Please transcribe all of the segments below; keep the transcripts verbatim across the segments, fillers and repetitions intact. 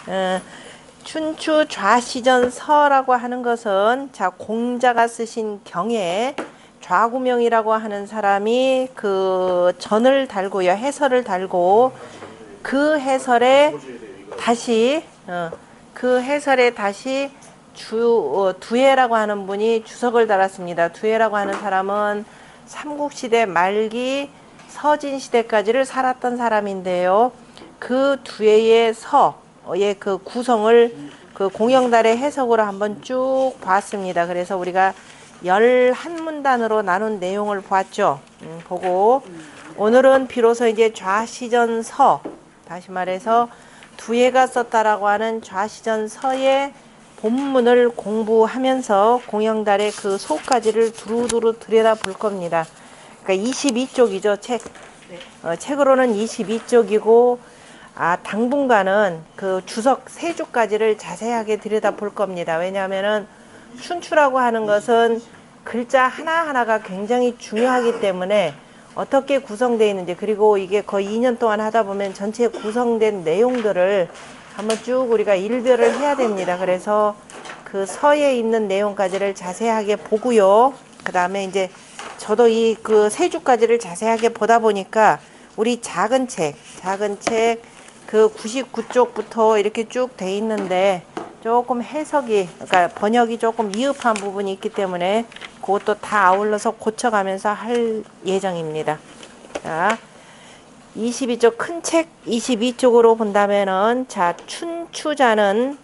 어, 춘추 좌시전서라고 하는 것은 자 공자가 쓰신 경에 좌구명이라고 하는 사람이 그 전을 달고요, 해설을 달고 그 해설에 다시 어, 그 해설에 다시 주 어, 두해라고 하는 분이 주석을 달았습니다. 두해라고 하는 사람은 삼국시대 말기 서진시대까지를 살았던 사람인데요. 그 두해의 서의 그 구성을 그 공영달의 해석으로 한번 쭉 봤습니다. 그래서 우리가 열한 문단으로 나눈 내용을 보았죠. 음, 보고 오늘은 비로소 이제 좌시전서, 다시 말해서 두해가 썼다라고 하는 좌시전서의 본문을 공부하면서 공영달의 그 속까지를 두루두루 들여다 볼 겁니다. 그러니까 이십이 쪽이죠, 책. 어, 책으로는 이십이 쪽이고, 아, 당분간은 그 주석 세 주까지를 자세하게 들여다 볼 겁니다. 왜냐하면은 춘추라고 하는 것은 글자 하나하나가 굉장히 중요하기 때문에 어떻게 구성되어 있는지, 그리고 이게 거의 이 년 동안 하다 보면 전체 구성된 내용들을 한번 쭉 우리가 일별을 해야 됩니다. 그래서 그 서에 있는 내용까지를 자세하게 보고요. 그 다음에 이제 저도 이 그 세 주까지를 자세하게 보다 보니까 우리 작은 책, 작은 책 그 구십구 쪽부터 이렇게 쭉 돼 있는데 조금 해석이, 그러니까 번역이 조금 미흡한 부분이 있기 때문에 그것도 다 아울러서 고쳐가면서 할 예정입니다. 자, 이십이 쪽 큰 책 이십이 쪽으로 본다면은 자 춘추자는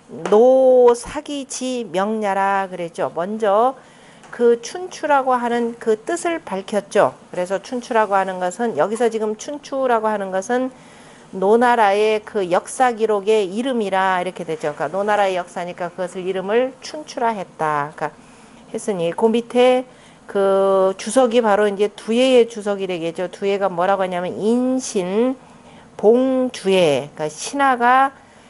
노사기지 명야라 그랬죠. 먼저 그 춘추라고 하는 그 뜻을 밝혔죠. 그래서 춘추라고 하는 것은, 여기서 지금 춘추라고 하는 것은 노나라의 그 역사 기록의 이름이라 이렇게 되죠. 그러니까 노나라의 역사니까 그것을 이름을 춘추라 했다. 그러니까 했으니 그 밑에 그 주석이 바로 이제 두해의 주석이 되겠죠. 두해가 뭐라고 하냐면 인신 봉주해, 그러니까 신하가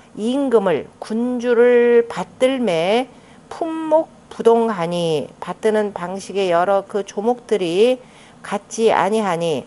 임금을 군주를 받들매 품목 부동하니, 받드는 방식의 여러 그 조목들이 같지 아니하니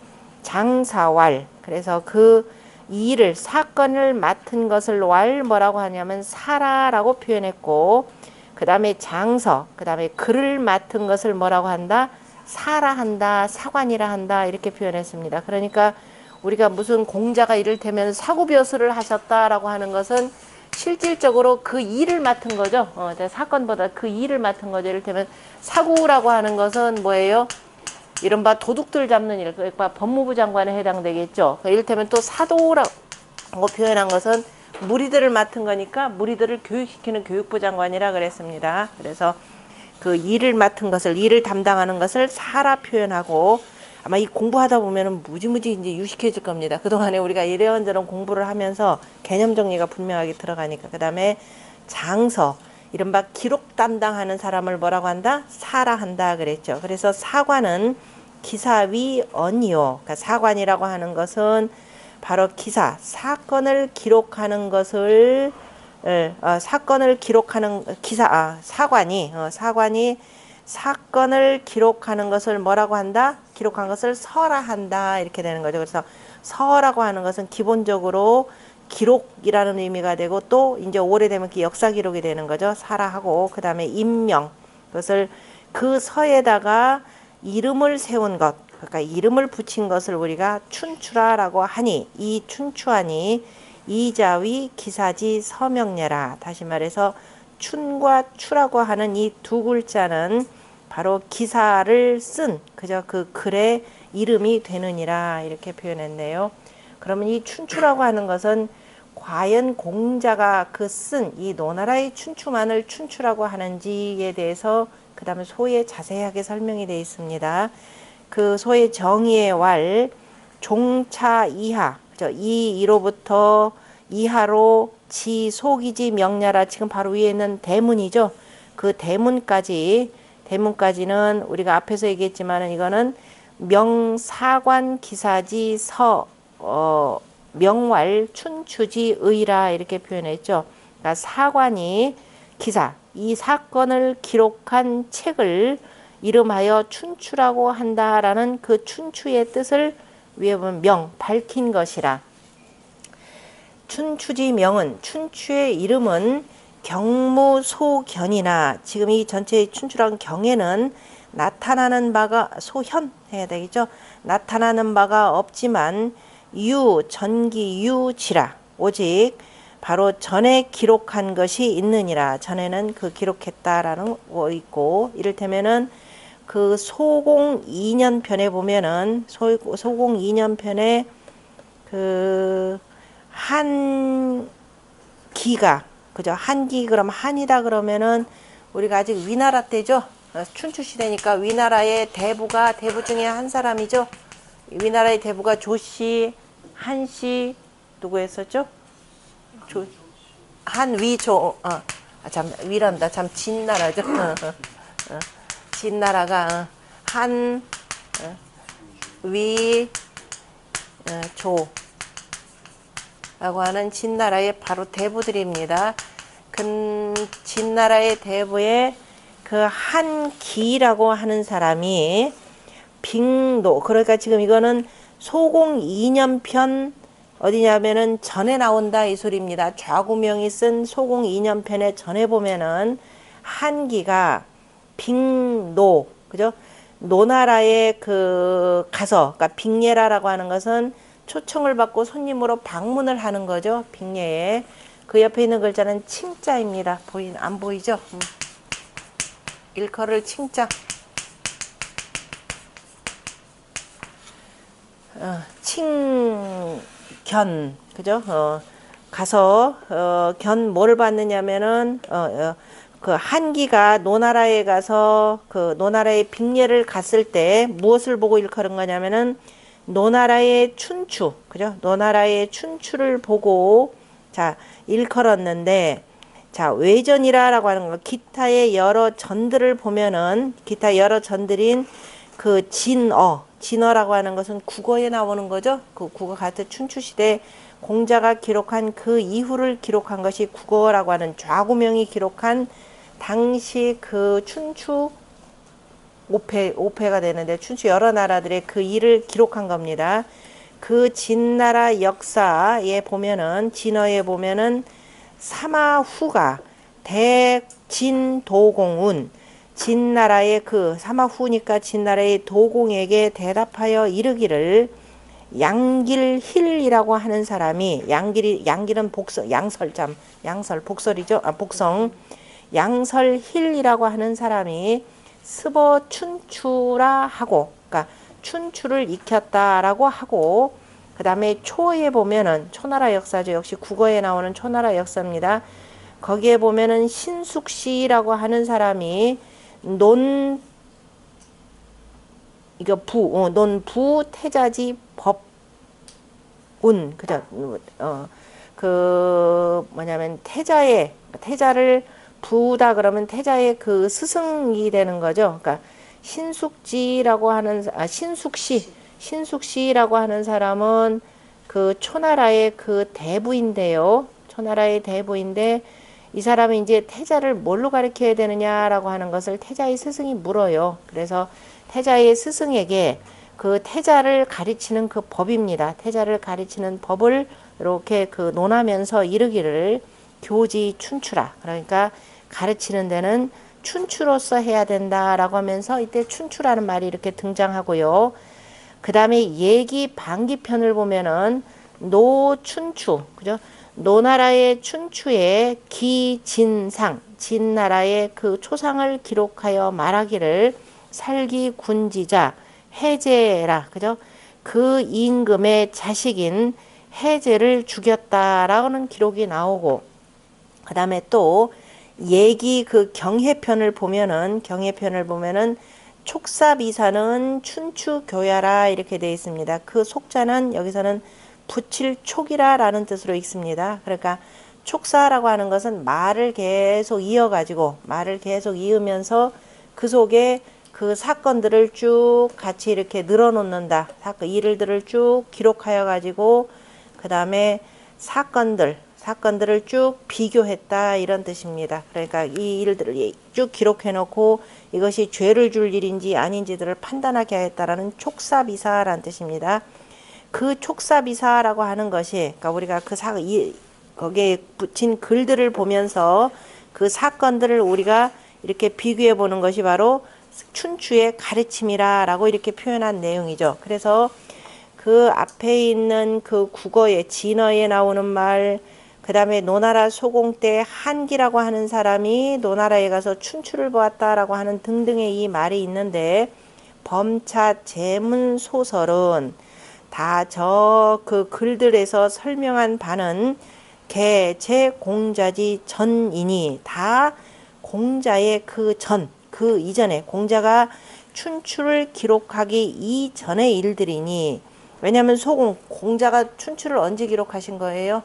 장사왈, 그래서 그 일을 사건을 맡은 것을 왈 뭐라고 하냐면 사라라고 표현했고, 그 다음에 장서, 그 다음에 글을 맡은 것을 뭐라고 한다? 사라 한다, 사관이라 한다, 이렇게 표현했습니다. 그러니까 우리가 무슨 공자가 이를테면 사구벼슬을 하셨다라고 하는 것은 실질적으로 그 일을 맡은 거죠. 어, 사건보다 그 일을 맡은 거죠. 이를테면 사구라고 하는 것은 뭐예요? 이른바 도둑들 잡는 일, 그러니까 법무부 장관에 해당되겠죠. 이를테면 또 사도라고 표현한 것은 무리들을 맡은 거니까 무리들을 교육시키는 교육부 장관이라 그랬습니다. 그래서 그 일을 맡은 것을, 일을 담당하는 것을 사라 표현하고, 아마 이 공부하다 보면은 무지무지 이제 유식해질 겁니다. 그동안에 우리가 이래저런 공부를 하면서 개념 정리가 분명하게 들어가니까. 그 다음에 장서, 이른바 기록 담당하는 사람을 뭐라고 한다? 사라 한다 그랬죠. 그래서 사관은 기사위 언이요. 그러니까 사관이라고 하는 것은 바로 기사, 사건을 기록하는 것을 어, 사건을 기록하는 기사, 아, 사관이 어, 사관이 사건을 기록하는 것을 뭐라고 한다? 기록한 것을 서라 한다, 이렇게 되는 거죠. 그래서 서라고 하는 것은 기본적으로 기록이라는 의미가 되고, 또 이제 오래되면 그 역사 기록이 되는 거죠. 사라하고, 그 다음에 임명, 그것을 그 서에다가 이름을 세운 것, 그러니까 이름을 붙인 것을 우리가 춘추라라고 하니, 이 춘추하니 이자위 기사지 서명례라. 다시 말해서 춘과 추라고 하는 이 두 글자는 바로 기사를 쓴 그저 그 글의 이름이 되느니라, 이렇게 표현했네요. 그러면 이 춘추라고 하는 것은 과연 공자가 그 쓴 이 노나라의 춘추만을 춘추라고 하는지에 대해서 그 다음에 소에 자세하게 설명이 되어 있습니다. 그 소의 정의의 왈 종차 이하, 그죠? 이 이로부터 이하로 지 소기지 명야라, 지금 바로 위에 있는 대문이죠. 그 대문까지, 대문까지는 우리가 앞에서 얘기했지만은 이거는 명사관 기사지 서 어, 명왈 춘추지 의라, 이렇게 표현했죠. 그러니까 사관이 기사, 이 사건을 기록한 책을 이름하여 춘추라고 한다라는 그 춘추의 뜻을 위에 보면 명, 밝힌 것이라. 춘추지명은 춘추의 이름은 경무소견이나 지금 이 전체 춘추란 경에는 나타나는 바가 소현 해야 되겠죠. 나타나는 바가 없지만 유 전기유지라 오직 바로 전에 기록한 것이 있느니라. 전에는 그 기록했다라는 거 있고 이를테면은 그 소공 이 년 편에 보면은 소, 소공 이 년 편에 그 한기가 그죠? 한기 그럼 한이다 그러면은 우리가 아직 위나라 때죠. 춘추 시대니까 위나라의 대부가 대부 중에 한 사람이죠. 위나라의 대부가 조씨, 한씨 누구 했었죠? 조, 한위조 어, 아, 참 위란다 참 진나라죠. 어, 어, 진나라가 어, 한 어, 위 어, 조 라고 하는 진나라의 바로 대부들입니다. 그 진나라의 대부의 그 한기라고 하는 사람이 빙도 그러니까 지금 이거는 소공 이 년 편 어디냐면은 전에 나온다 이 소리입니다. 좌구명이 쓴 소공 이 년 편에 전에 보면은 한기가 빙노 그죠? 노나라에 그 가서 그러니까 빙예라라고 하는 것은 초청을 받고 손님으로 방문을 하는 거죠. 빙예에. 그 옆에 있는 글자는 칭자입니다. 보이, 안 보이죠? 음. 일컬을 칭자. 어, 칭견. 그죠? 어, 가서, 어, 견 뭐를 받느냐면은, 어, 어, 그 한기가 노나라에 가서 그 노나라의 빙예를 갔을 때 무엇을 보고 일컬은 거냐면은 노나라의 춘추, 그죠? 노나라의 춘추를 보고, 자, 일컬었는데, 자, 외전이라고 하는 거, 기타의 여러 전들을 보면은, 기타 여러 전들인 그 진어, 진어라고 하는 것은 국어에 나오는 거죠? 그 국어 같은 춘추시대 공자가 기록한 그 이후를 기록한 것이 국어라고 하는 좌구명이 기록한 당시 그 춘추 오패, 오패가 되는데 춘추 여러 나라들의 그 일을 기록한 겁니다. 그 진나라 역사에 보면은 진어에 보면은 사마후가 대진도공운 진나라의 그 사마후니까 진나라의 도공에게 대답하여 이르기를 양길힐이라고 하는 사람이 양길이 양길은 복서 양설참 양설 복설이죠. 아 복성 양설힐이라고 하는 사람이 스버 춘추라 하고, 그러니까 춘추를 익혔다라고 하고, 그 다음에 초에 보면은 초나라 역사죠. 역시 국어에 나오는 초나라 역사입니다. 거기에 보면은 신숙시라고 하는 사람이 논 이거 부, 어, 논부 태자지 법운 그죠? 어, 그 뭐냐면 태자의 태자를 부다 그러면 태자의 그 스승이 되는 거죠. 그러니까 신숙지라고 하는 아 신숙시 신숙시라고 하는 사람은 그 초나라의 그 대부인데요. 초나라의 대부인데 이 사람이 이제 태자를 뭘로 가르쳐야 되느냐라고 하는 것을 태자의 스승이 물어요. 그래서 태자의 스승에게 그 태자를 가르치는 그 법입니다. 태자를 가르치는 법을 이렇게 그 논하면서 이르기를 교지 춘추라. 그러니까 가르치는 데는 춘추로서 해야 된다라고 하면서 이때 춘추라는 말이 이렇게 등장하고요. 그 다음에 얘기 반기편을 보면은 노춘추, 그죠? 노나라의 춘추의 기진상, 진나라의 그 초상을 기록하여 말하기를 살기 군지자 해제라, 그죠? 그 임금의 자식인 해제를 죽였다라는 기록이 나오고, 그 다음에 또 얘기 그 경해편을 보면은 경해편을 보면은 촉사비사는 춘추교야라 이렇게 되어 있습니다. 그 속자는 여기서는 붙일 촉이라라는 뜻으로 읽습니다. 그러니까 촉사라고 하는 것은 말을 계속 이어가지고 말을 계속 이으면서 그 속에 그 사건들을 쭉 같이 이렇게 늘어놓는다. 사건 일들을 쭉 기록하여 가지고 그 다음에 사건들 사건들을 쭉 비교했다 이런 뜻입니다. 그러니까 이 일들을 쭉 기록해 놓고 이것이 죄를 줄 일인지 아닌지들을 판단하게 하였다라는 촉사비사라는 뜻입니다. 그 촉사비사라고 하는 것이 그러니까 우리가 그 사, 이, 거기에 붙인 글들을 보면서 그 사건들을 우리가 이렇게 비교해 보는 것이 바로 춘추의 가르침이라라고 이렇게 표현한 내용이죠. 그래서 그 앞에 있는 그 국어에 진어에 나오는 말, 그 다음에 노나라 소공 때 한기라고 하는 사람이 노나라에 가서 춘추를 보았다라고 하는 등등의 이 말이 있는데, 범차 제문 소설은 다 저 그 글들에서 설명한 바는 개제 공자지 전이니, 다 공자의 그 전, 그 이전에 공자가 춘추를 기록하기 이전의 일들이니, 왜냐하면 소공, 공자가 춘추를 언제 기록하신 거예요?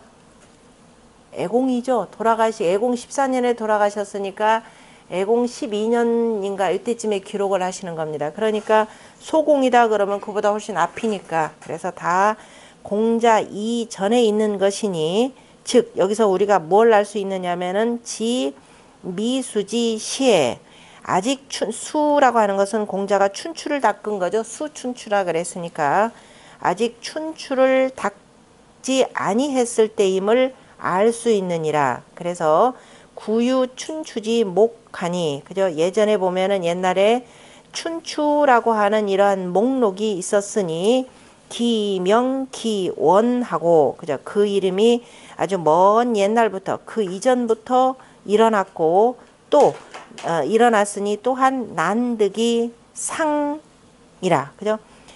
애공이죠. 돌아가시, 애공 십사 년에 돌아가셨으니까 애공 십이 년인가 이때쯤에 기록을 하시는 겁니다. 그러니까 소공이다 그러면 그보다 훨씬 앞이니까, 그래서 다 공자 이전에 있는 것이니, 즉 여기서 우리가 뭘 알 수 있느냐면은 지 미수지 시에, 아직 춘, 수라고 하는 것은 공자가 춘추를 닦은 거죠. 수춘추라 그랬으니까 아직 춘추를 닦지 아니했을 때임을 알 수 있느니라. 그래서 구유 춘추지 목하니, 그죠? 예전에 보면은 옛날에 춘추라고 하는 이러한 목록이 있었으니 기명 기원하고, 그죠? 그 이름이 아주 먼 옛날부터, 그 이전부터 일어났고, 또 어, 일어났으니 또한 난득이 상이라, 그죠?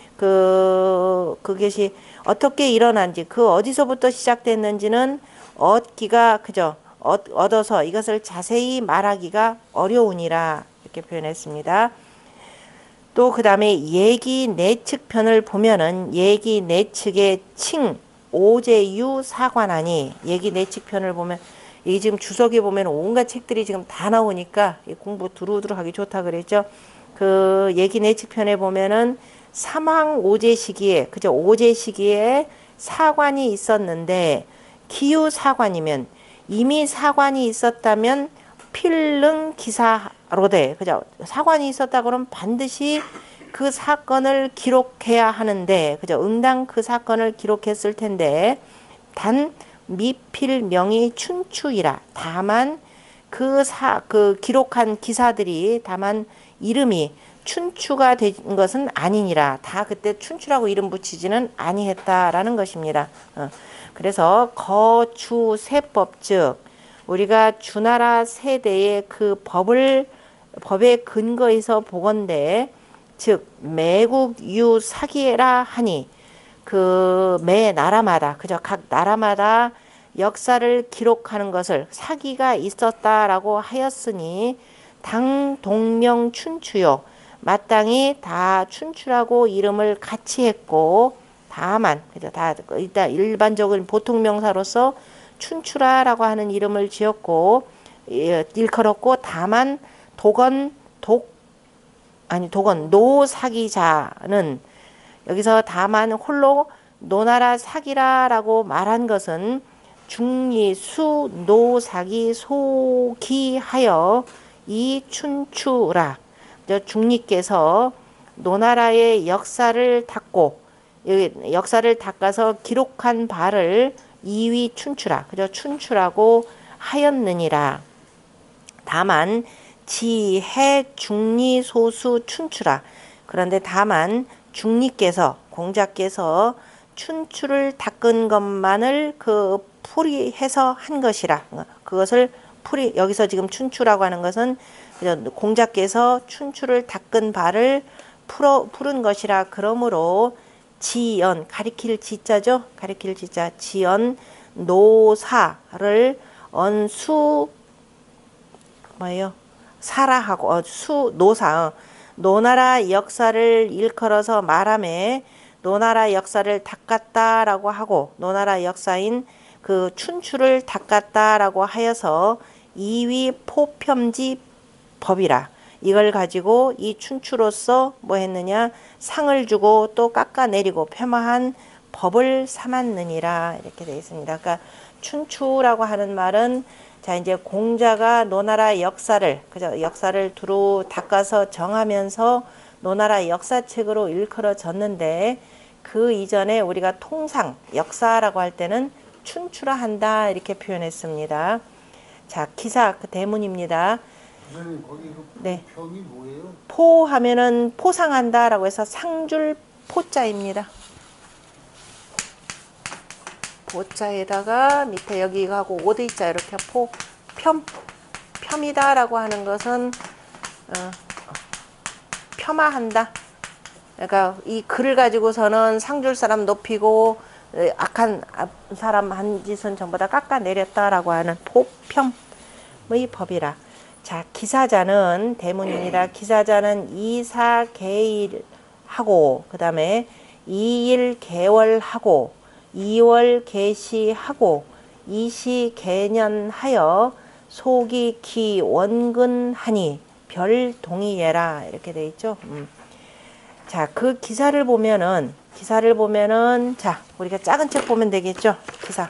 그 그것이 어떻게 일어난지, 그 어디서부터 시작됐는지는 얻기가, 그죠? 얻, 얻어서 이것을 자세히 말하기가 어려우니라, 이렇게 표현했습니다. 또 그 다음에 예기 내측 편을 보면은 예기 내측의 칭 오제유 사관하니, 예기 내측 편을 보면 이 지금 주석에 보면 온갖 책들이 지금 다 나오니까 공부 두루두루 하기 좋다 그랬죠. 그 예기 내측 편에 보면은 삼왕 오제 시기에, 그죠? 오제 시기에 사관이 있었는데, 기유 사관이면, 이미 사관이 있었다면 필릉 기사로돼, 그죠? 사관이 있었다 그러면 반드시 그 사건을 기록해야 하는데, 그죠? 응당 그 사건을 기록했을 텐데, 단 미필명이 춘추이라. 다만 그 사, 그 기록한 기사들이 다만 이름이 춘추가 된 것은 아니니라. 다 그때 춘추라고 이름 붙이지는 아니했다라는 것입니다. 어. 그래서 거주세법, 즉 우리가 주나라 세대의 그 법을, 법의 근거에서 보건대, 즉 매국 유 사기라 하니, 그 매 나라마다, 그죠? 각 나라마다 역사를 기록하는 것을 사기가 있었다라고 하였으니 당 동명 춘추요, 마땅히 다 춘추라고 이름을 같이 했고, 다만, 그죠? 다 일단 일반적인 보통 명사로서 춘추라라고 하는 이름을 지었고 일컬었고, 다만 도건 독 아니 도건 노사기자는, 여기서 다만 홀로 노나라 사기라라고 말한 것은 중리수 노사기 소기하여 이 춘추라, 중리께서 노나라의 역사를 닦고, 역사를 닦아서 기록한 바를 이위 춘추라, 그죠? 춘추라고 하였느니라. 다만 지해 중리 소수 춘추라. 그런데 다만 중리께서, 공자께서 춘추를 닦은 것만을 그 풀이해서 한 것이라. 그것을 풀이, 여기서 지금 춘추라고 하는 것은 공자께서 춘추를 닦은 바를 풀어, 푸른 것이라. 그러므로 지연, 가리킬 지자죠. 가리킬 지자. 지연 노사를 언수 뭐예요? 사라하고 어, 수 노사, 어. 노나라 역사를 일컬어서 말하매 노나라 역사를 닦았다라고 하고, 노나라 역사인 그 춘추를 닦았다라고 하여서 이위 포평지 법이라. 이걸 가지고 이 춘추로서 뭐 했느냐, 상을 주고 또 깎아내리고 폄하한 법을 삼았느니라, 이렇게 되어 있습니다. 그러니까 춘추라고 하는 말은, 자 이제 공자가 노나라 역사를, 그죠? 역사를 두루 닦아서 정하면서 노나라 역사책으로 일컬어졌는데, 그 이전에 우리가 통상 역사라고 할 때는 춘추라 한다 이렇게 표현했습니다. 자, 기사 그 대문입니다. 선생님 거기 그 네. 평이 뭐예요? 포 하면은 포상한다라고 해서 상줄 포자입니다. 포자에다가 밑에 여기 하고 오대자 이렇게 포 폄 폄이다라고 하는 것은 어, 폄하한다. 그러니까 이 글을 가지고서는 상줄 사람 높이고 악한 사람 한 짓은 전부 다 깎아내렸다라고 하는 포평의 법이라. 자, 기사자는 대문입니다. 기사자는 이사개일하고 그 다음에 이일개월하고 이월개시하고 이시개년하여 소기기 원근하니 별동의예라 이렇게 돼 있죠. 음. 자, 그 기사를 보면은 기사를 보면은 자, 우리가 작은 책 보면 되겠죠. 기사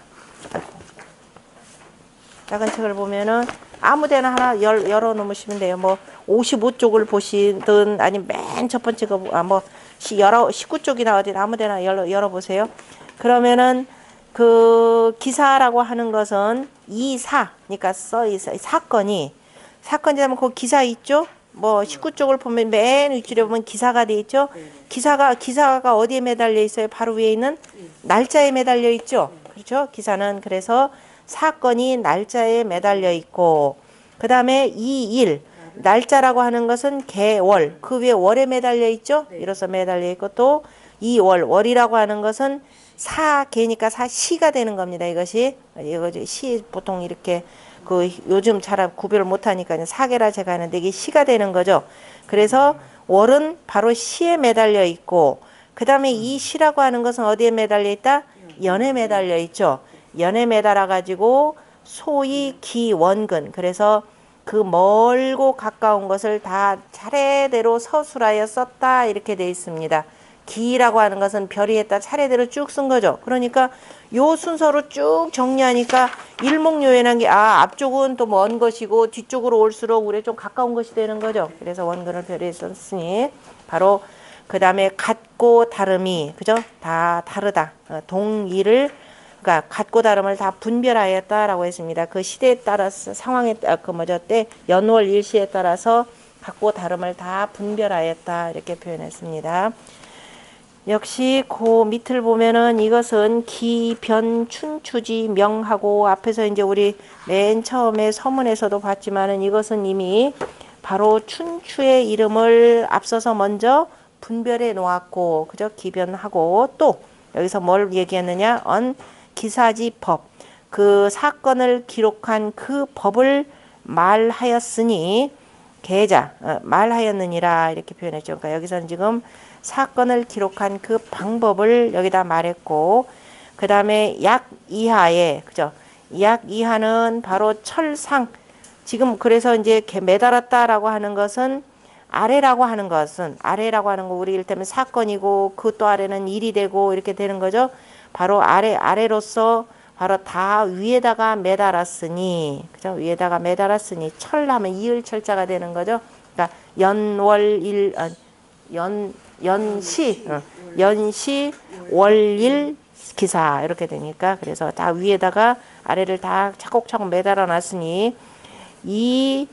작은 책을 보면은 아무데나 하나 열, 열어 놓으시면 돼요. 뭐 오십오 쪽을 보시든 아니면 맨 첫 번째 거 아 뭐 열어 십구 쪽이나 어디 아무데나 열어 열어 보세요. 그러면은 그 기사라고 하는 것은 이사 그러니까 써 있어 사건이 사건이라면 그 기사 있죠. 뭐 십구 쪽을 보면 맨 윗줄에 보면 기사가 돼 있죠. 기사가 기사가 어디에 매달려 있어요? 바로 위에 있는 날짜에 매달려 있죠. 그렇죠? 기사는 그래서 사건이 날짜에 매달려 있고 그 다음에 이일 날짜라고 하는 것은 개월 그 위에 월에 매달려 있죠. 이로써 매달려 있고 또 이월 월이라고 하는 것은 사개니까 사시가 되는 겁니다. 이것이 이거 시 보통 이렇게 그 요즘 잘 구별을 못하니까 사개라 제가 하는데 이게 시가 되는 거죠. 그래서 월은 바로 시에 매달려 있고 그 다음에 이 시라고 하는 것은 어디에 매달려 있다? 연에 매달려 있죠. 연에 매달아 가지고 소위 기원근 그래서 그 멀고 가까운 것을 다 차례대로 서술하여 썼다 이렇게 되어 있습니다. 기라고 하는 것은 별이했다 차례대로 쭉 쓴 거죠. 그러니까 요 순서로 쭉 정리하니까 일목요연한 게 아 앞쪽은 또 먼 것이고 뒤쪽으로 올수록 우리 좀 가까운 것이 되는 거죠. 그래서 원근을 별에 썼으니 바로 그 다음에 같고 다름이 그죠? 다 다르다. 동일을 그러니까 같고 다름을 다 분별하였다라고 했습니다. 그 시대에 따라서 상황에 그 뭐죠 때 연월 일시에 따라서 같고 다름을 다 분별하였다 이렇게 표현했습니다. 역시 그 밑을 보면은 이것은 기변 춘추지 명하고 앞에서 이제 우리 맨 처음에 서문에서도 봤지만은 이것은 이미 바로 춘추의 이름을 앞서서 먼저 분별해 놓았고 그죠? 기변하고 또 여기서 뭘 얘기했느냐? 언 기사지법 그 사건을 기록한 그 법을 말하였으니 계자 어, 말하였느니라 이렇게 표현했죠. 그러니까 여기서는 지금 사건을 기록한 그 방법을 여기다 말했고 그 다음에 약 이하에 그죠? 약 이하는 바로 철상 지금 그래서 이제 매달았다라고 하는 것은 아래라고 하는 것은 아래라고 하는 거 우리 이를테면 사건이고 그 또 아래는 일이 되고 이렇게 되는 거죠. 바로 아래 아래로서 바로 다 위에다가 매달았으니 그죠? 위에다가 매달았으니 철하면 이을 철자가 되는 거죠. 그러니까 연월일 아, 연 연시 어, 연시 월일 기사 이렇게 되니까 그래서 다 위에다가 아래를 다 차곡차곡 매달아 놨으니 이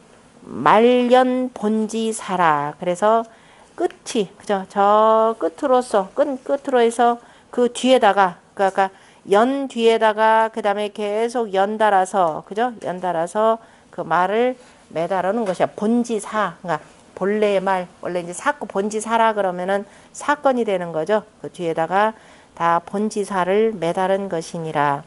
말년 본지사라 그래서 끝이 그죠? 저 끝으로서 끝 끝으로 해서 그 뒤에다가 그러니까 연 뒤에다가 그 다음에 계속 연달아서 그죠? 연달아서 그 말을 매달아 놓은 것이야. 본지사 그러니까 본래의 말 원래 이제 사건 본지사라 그러면은 사건이 되는 거죠. 그 뒤에다가 다 본지사를 매달은 것이니라.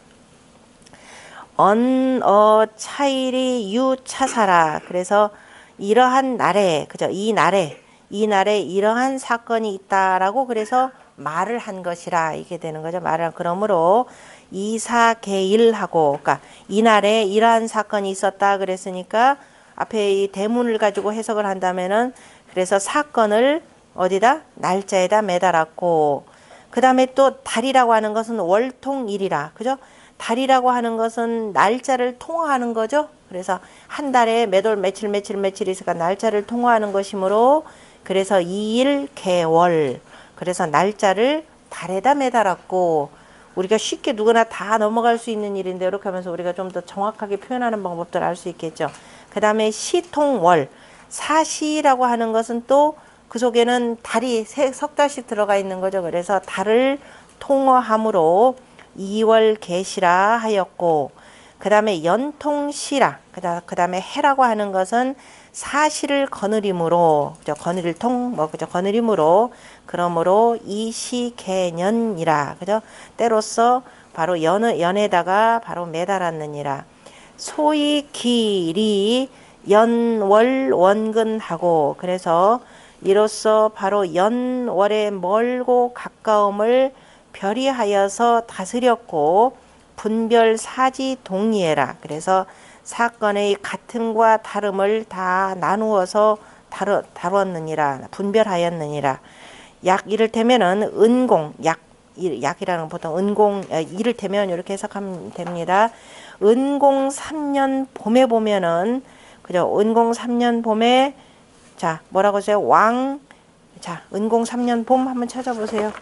언어 차일이 유차사라 그래서 이러한 날에 그죠? 이 날에 이 날에 이러한 사건이 있다라고 그래서 말을 한 것이라 이게 되는 거죠. 말을 그러므로 이사개일하고 그러니까 이 날에 이러한 사건이 있었다 그랬으니까 앞에 이 대문을 가지고 해석을 한다면은 그래서 사건을 어디다 날짜에다 매달았고 그 다음에 또 달이라고 하는 것은 월통일이라 그죠? 달이라고 하는 것은 날짜를 통화하는 거죠. 그래서 한 달에 매달 며칠 며칠 며칠 있으니까 날짜를 통화하는 것이므로 그래서 이일 개월 그래서 날짜를 달에다 매달았고 우리가 쉽게 누구나 다 넘어갈 수 있는 일인데 이렇게 하면서 우리가 좀 더 정확하게 표현하는 방법들을 알 수 있겠죠. 그 다음에 시통월. 사시라고 하는 것은 또 그 속에는 달이 세, 석 달씩 들어가 있는 거죠. 그래서 달을 통어함으로 이월 계시라 하였고, 그 다음에 연통시라, 그 다음에 해라고 하는 것은 사시를 거느림으로, 그죠? 거느릴 통, 뭐, 그죠? 거느림으로, 그러므로 이시개년이라, 그죠? 때로써 바로 연, 연에다가 바로 매달았느니라. 소위 길이 연월 원근하고, 그래서 이로써 바로 연월에 멀고 가까움을 별이하여서 다스렸고, 분별 사지 동의해라. 그래서 사건의 같음과 다름을 다 나누어서 다루, 다루었느니라. 분별하였느니라. 약 이를테면은 은공, 약, 약이라는 보통 은공, 이를테면 이렇게 해석하면 됩니다. 은공 삼 년 봄에 보면은, 그죠? 은공 삼 년 봄에, 자, 뭐라고 하세요? 왕, 자, 은공 삼 년 봄 한번 찾아보세요.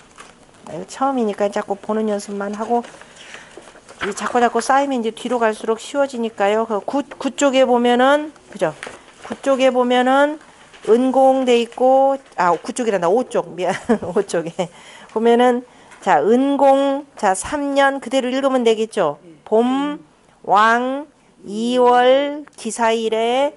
처음이니까 자꾸 보는 연습만 하고, 자꾸 자꾸 쌓이면 이제 뒤로 갈수록 쉬워지니까요. 그 구, 구 쪽에 보면은, 그죠? 구 쪽에 보면은 은공 돼 있고, 아, 구 쪽이란다. 오 쪽. 미안. 오 쪽에. 보면은, 자, 은공, 자, 삼 년 그대로 읽으면 되겠죠? 봄, 왕, 이월, 기사일에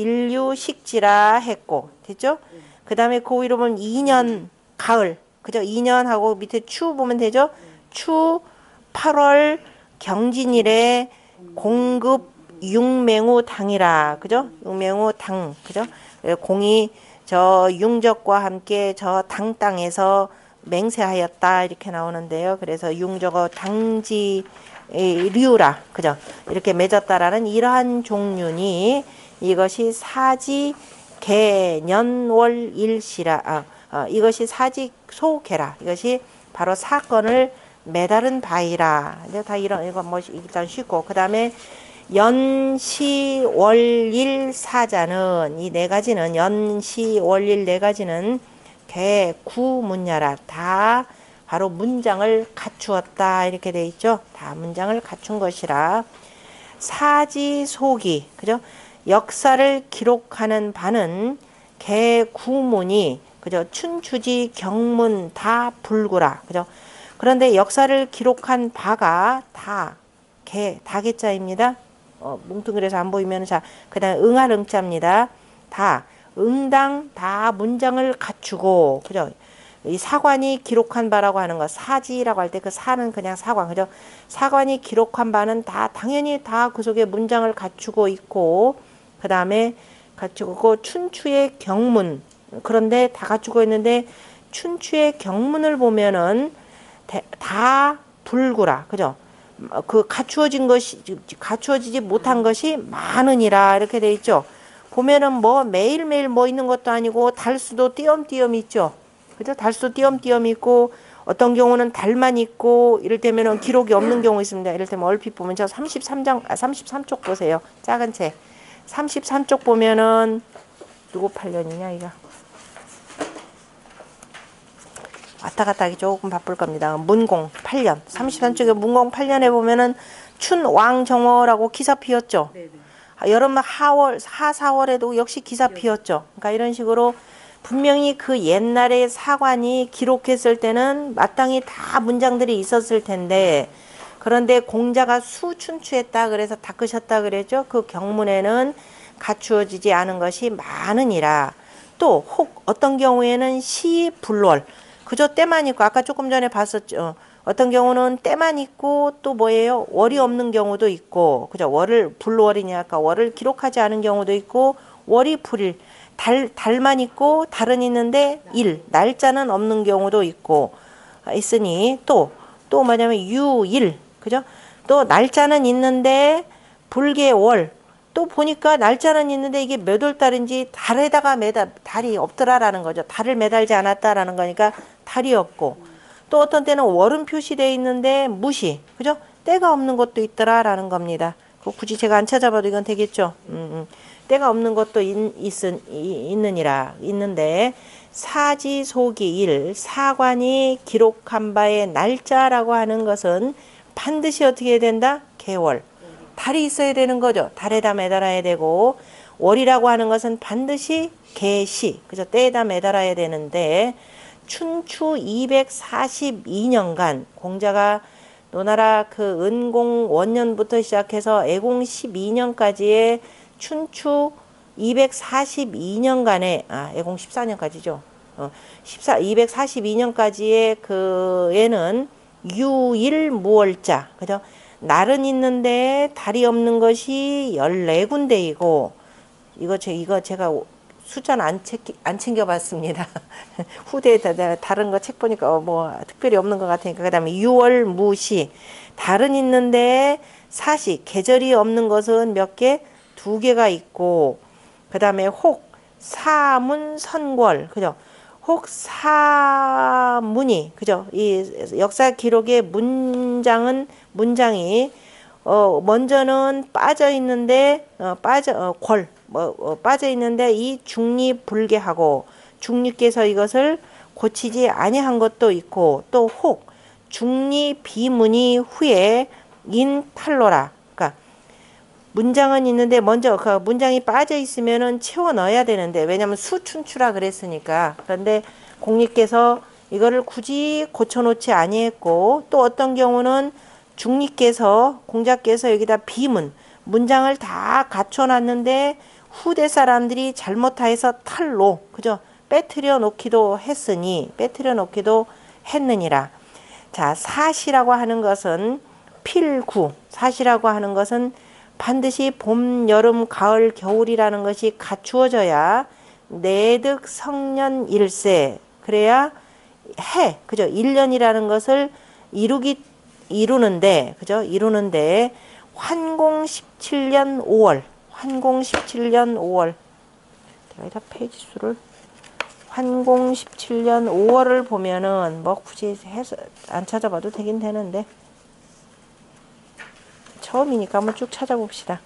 일류식지라 했고, 됐죠? 그 다음에 그 위로 보면 이 년, 가을. 그죠? 이 년 하고 밑에 추 보면 되죠? 추, 팔월, 경진일에 공급 융맹우 당이라. 그죠? 융맹우 당. 그죠? 공이 저 융적과 함께 저 당 땅에서 맹세하였다. 이렇게 나오는데요. 그래서 융적어 당지 류라. 그죠? 이렇게 맺었다라는 이러한 종류니 이것이 사지 개년월 일시라. 아, 어, 이것이 사지 소개라. 이것이 바로 사건을 매달은 바이라. 이제 다 이런, 이거 뭐 일단 쉽고, 그 다음에 연시월일 사자는, 이 네 가지는, 연시월일 네 가지는 개구문야라. 다 바로 문장을 갖추었다. 이렇게 돼 있죠. 다 문장을 갖춘 것이라. 사지속이, 그죠? 역사를 기록하는 바는 개구문이, 그죠? 춘추지 경문 다 불구라. 그죠? 그런데 역사를 기록한 바가 다, 개, 다개자입니다. 어, 뭉뚱그려서 안 보이면, 자, 그 다음에 응할 응자입니다. 다, 응당 다 문장을 갖추고, 그죠? 이 사관이 기록한 바라고 하는 거, 사지라고 할 때 그 사는 그냥 사관, 그죠? 사관이 기록한 바는 다, 당연히 다 그 속에 문장을 갖추고 있고, 그 다음에 갖추고, 춘추의 경문, 그런데 다 갖추고 있는데, 춘추의 경문을 보면은, 다 불구라. 그죠? 그 갖추어진 것이, 갖추어지지 못한 것이 많으니라. 이렇게 돼 있죠. 보면은 뭐 매일매일 뭐 있는 것도 아니고 달수도 띄엄띄엄 있죠. 그죠? 달수 띄엄띄엄 있고 어떤 경우는 달만 있고 이럴 때면은 기록이 없는 경우 있습니다. 이럴 때면 얼핏 보면 저 삼십삼 장, 아, 삼십삼 쪽 보세요. 작은 책. 삼십삼 쪽 보면은 누구 팔 년이냐 이거. 왔다 갔다 하기 조금 바쁠 겁니다. 문공 팔 년. 삼십삼 쪽에 문공 팔 년에 보면은 춘왕정어라고 기사 피었죠. 네네. 여름 하월, 하사월에도 역시 기사 피었죠. 그러니까 이런 식으로 분명히 그 옛날에 사관이 기록했을 때는 마땅히 다 문장들이 있었을 텐데 그런데 공자가 수춘추했다 그래서 닦으셨다 그랬죠. 그 경문에는 갖추어지지 않은 것이 많으니라. 또 혹 어떤 경우에는 시불월 그저 때만 있고 아까 조금 전에 봤었죠. 어떤 경우는 때만 있고 또 뭐예요? 월이 없는 경우도 있고 그죠? 월을 불월이냐 아까 월을 기록하지 않은 경우도 있고 월이 불일 달 달만 있고 달은 있는데 일 날짜는 없는 경우도 있고 있으니 또 또 뭐냐면 유일 그죠? 또 날짜는 있는데 불개월 또 보니까 날짜는 있는데 이게 몇 월 달인지 달에다가 매달 달이 없더라라는 거죠. 달을 매달지 않았다라는 거니까 달이 없고 또 어떤 때는 월은 표시되어 있는데 무시 그죠? 때가 없는 것도 있더라라는 겁니다. 굳이 제가 안 찾아봐도 이건 되겠죠. 음, 음. 때가 없는 것도 있, 있, 있느니라 있는데 사지속이 일, 사관이 기록한 바의 날짜라고 하는 것은 반드시 어떻게 해야 된다? 개월. 달이 있어야 되는 거죠. 달에다 매달아야 되고, 월이라고 하는 것은 반드시 개시, 그죠? 때에다 매달아야 되는데, 춘추 이백사십이 년간 공자가 노나라 그 은공 원년부터 시작해서 애공 십이 년까지의 춘추 이백사십이 년간의, 아, 애공 십사 년까지죠. 어, 이백사십이 년까지의 그에는 유일무월자, 그죠? 날은 있는데 달이 없는 것이 열네 군데이고, 이거 제 이거 제가 숫자는 안, 챙, 안 챙겨봤습니다. 후대에 다른 거 책 보니까 어, 뭐 특별히 없는 것 같으니까. 그 다음에 유월 무시, 달은 있는데 사시, 계절이 없는 것은 몇 개? 두 개가 있고, 그 다음에 혹, 사문, 선궐, 그죠? 혹, 사문이, 그죠? 이 역사 기록의 문장은, 문장이, 어, 먼저는 빠져 있는데, 어, 빠져, 어, 궐, 뭐, 어, 빠져 있는데 이 중리 불개하고, 중리께서 이것을 고치지 아니한 것도 있고, 또 혹, 중리 비문이 후에 인 탈로라. 그러니까 문장은 있는데 먼저 그 문장이 빠져 있으면은 채워 넣어야 되는데, 왜냐면 수춘추라 그랬으니까. 그런데 공리께서 이거를 굳이 고쳐놓지 아니했고, 또 어떤 경우는 중리께서, 공자께서 여기다 비문, 문장을 다 갖춰놨는데 후대 사람들이 잘못하여서 탈로, 그죠? 빼트려 놓기도 했으니, 빼트려 놓기도 했느니라. 자, 사시라고 하는 것은 필구, 사시라고 하는 것은 반드시 봄, 여름, 가을, 겨울이라는 것이 갖추어져야 내득 성년 일세, 그래야 해, 그죠? 일 년이라는 것을 이루기, 이루는데, 그죠? 이루는데, 환공 십칠 년 오월, 환공 십칠 년 오월, 내가 페이지 수를, 환공 십칠 년 오월을 보면은, 뭐 굳이 해서 안 찾아봐도 되긴 되는데, 처음이니까 한번 쭉 찾아봅시다.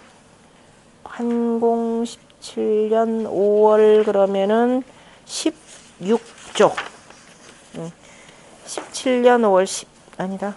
환공 십칠 년 오월 그러면은 십육 쪽. 응. 십칠 년 오월 십, 아니다.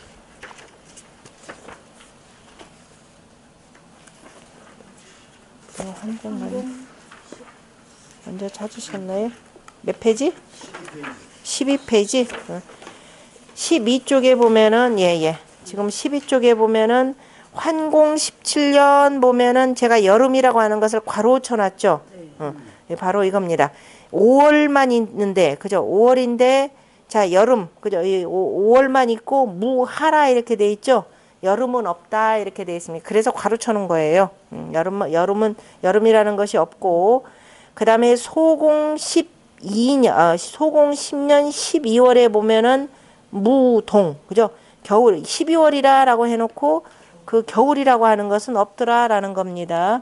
어, 한 번만. 먼저 찾으셨나요? 몇 페이지? 십이 페이지. 응. 십이 쪽에 보면은, 예, 예. 지금 십이 쪽에 보면은, 환공 십칠 년 보면은 제가 여름이라고 하는 것을 괄호 쳐놨죠. 어, 바로 이겁니다. 오월만 있는데, 그죠? 오월인데, 자, 여름, 그죠? 이 오월만 있고, 무하라 이렇게 돼 있죠? 여름은 없다 이렇게 돼 있습니다. 그래서 괄호 쳐놓은 거예요. 음, 여름, 여름은, 여름이라는 것이 없고, 그 다음에 소공 십이 년, 어, 소공 십 년 십이월에 보면은 무동, 그죠? 겨울, 십이월이라 라고 해놓고, 그 겨울이라고 하는 것은 없더라라는 겁니다.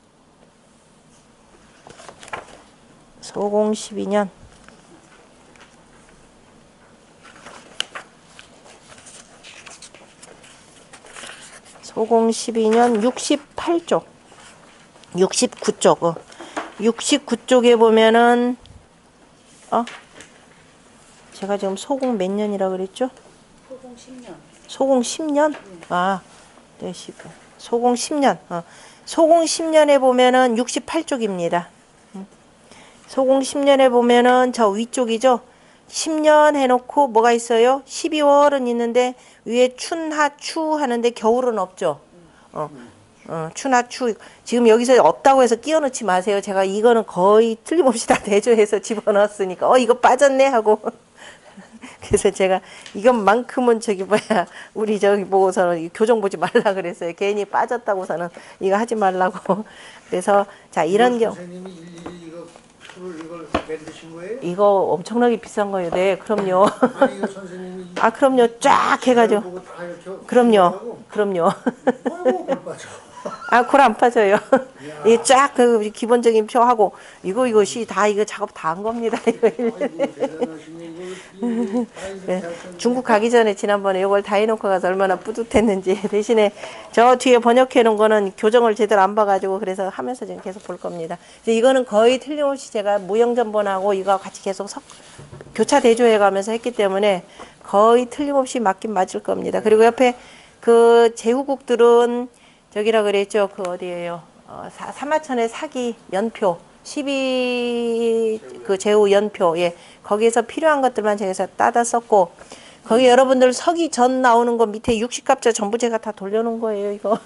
소공 십이 년. 소공 십이 년 육십팔 쪽. 육십구 쪽. 어. 육십구 쪽에 보면은, 어? 제가 지금 소공 몇 년이라 그랬죠? 소공 십 년. 소공 십 년? 응. 아. 네, 소공 십 년. 어. 소공 십 년에 보면은 육십팔 쪽입니다. 소공 십 년에 보면은 저 위쪽이죠. 십 년 해놓고 뭐가 있어요? 십이월은 있는데 위에 춘하 추 하는데 겨울은 없죠. 어. 어, 추나 추. 지금 여기서 없다고 해서 끼워 넣지 마세요. 제가 이거는 거의 틀림없이 다 대조해서 집어넣었으니까 어 이거 빠졌네 하고 그래서 제가 이것만큼은 저기 뭐야 우리 저기 보고서는 교정 보지 말라 그랬어요. 괜히 빠졌다고서는 이거 하지 말라고. 그래서 자 이런 경우 선생님이 일일이 이거 풀을 이걸 만드신 거예요? 이거 엄청나게 비싼 거예요. 네, 그럼요. 아니 이거 선생님이 아 그럼요. 쫙 해가지고. 보고 다 이렇게 그럼요. 그럼요. 아이고 뭘 빠져. 아, 콜 안 빠져요. 이 쫙 그 기본적인 표하고 이거 이것이 다 이거 작업 다 한 겁니다. 이거. 아이고 대단하시네 이거. 네, 중국 가기 전에 지난번에 이걸 다 해놓고 가서 얼마나 뿌듯했는지. 대신에 저 뒤에 번역해 놓은 거는 교정을 제대로 안 봐가지고 그래서 하면서 지금 계속 볼 겁니다. 이거는 거의 틀림없이 제가 무형전본하고 이거 같이 계속 석, 교차 대조해 가면서 했기 때문에 거의 틀림없이 맞긴 맞을 겁니다. 그리고 옆에 그 제후국들은 저기라 그랬죠. 그 어디예요? 어, 사, 사마천의 사기 연표 십이 그 제후 연표, 예, 거기에서 필요한 것들만 제가 따다 썼고, 거기 여러분들 서기 전 나오는 거 밑에 육십 갑자 전부 제가 다 돌려놓은 거예요, 이거.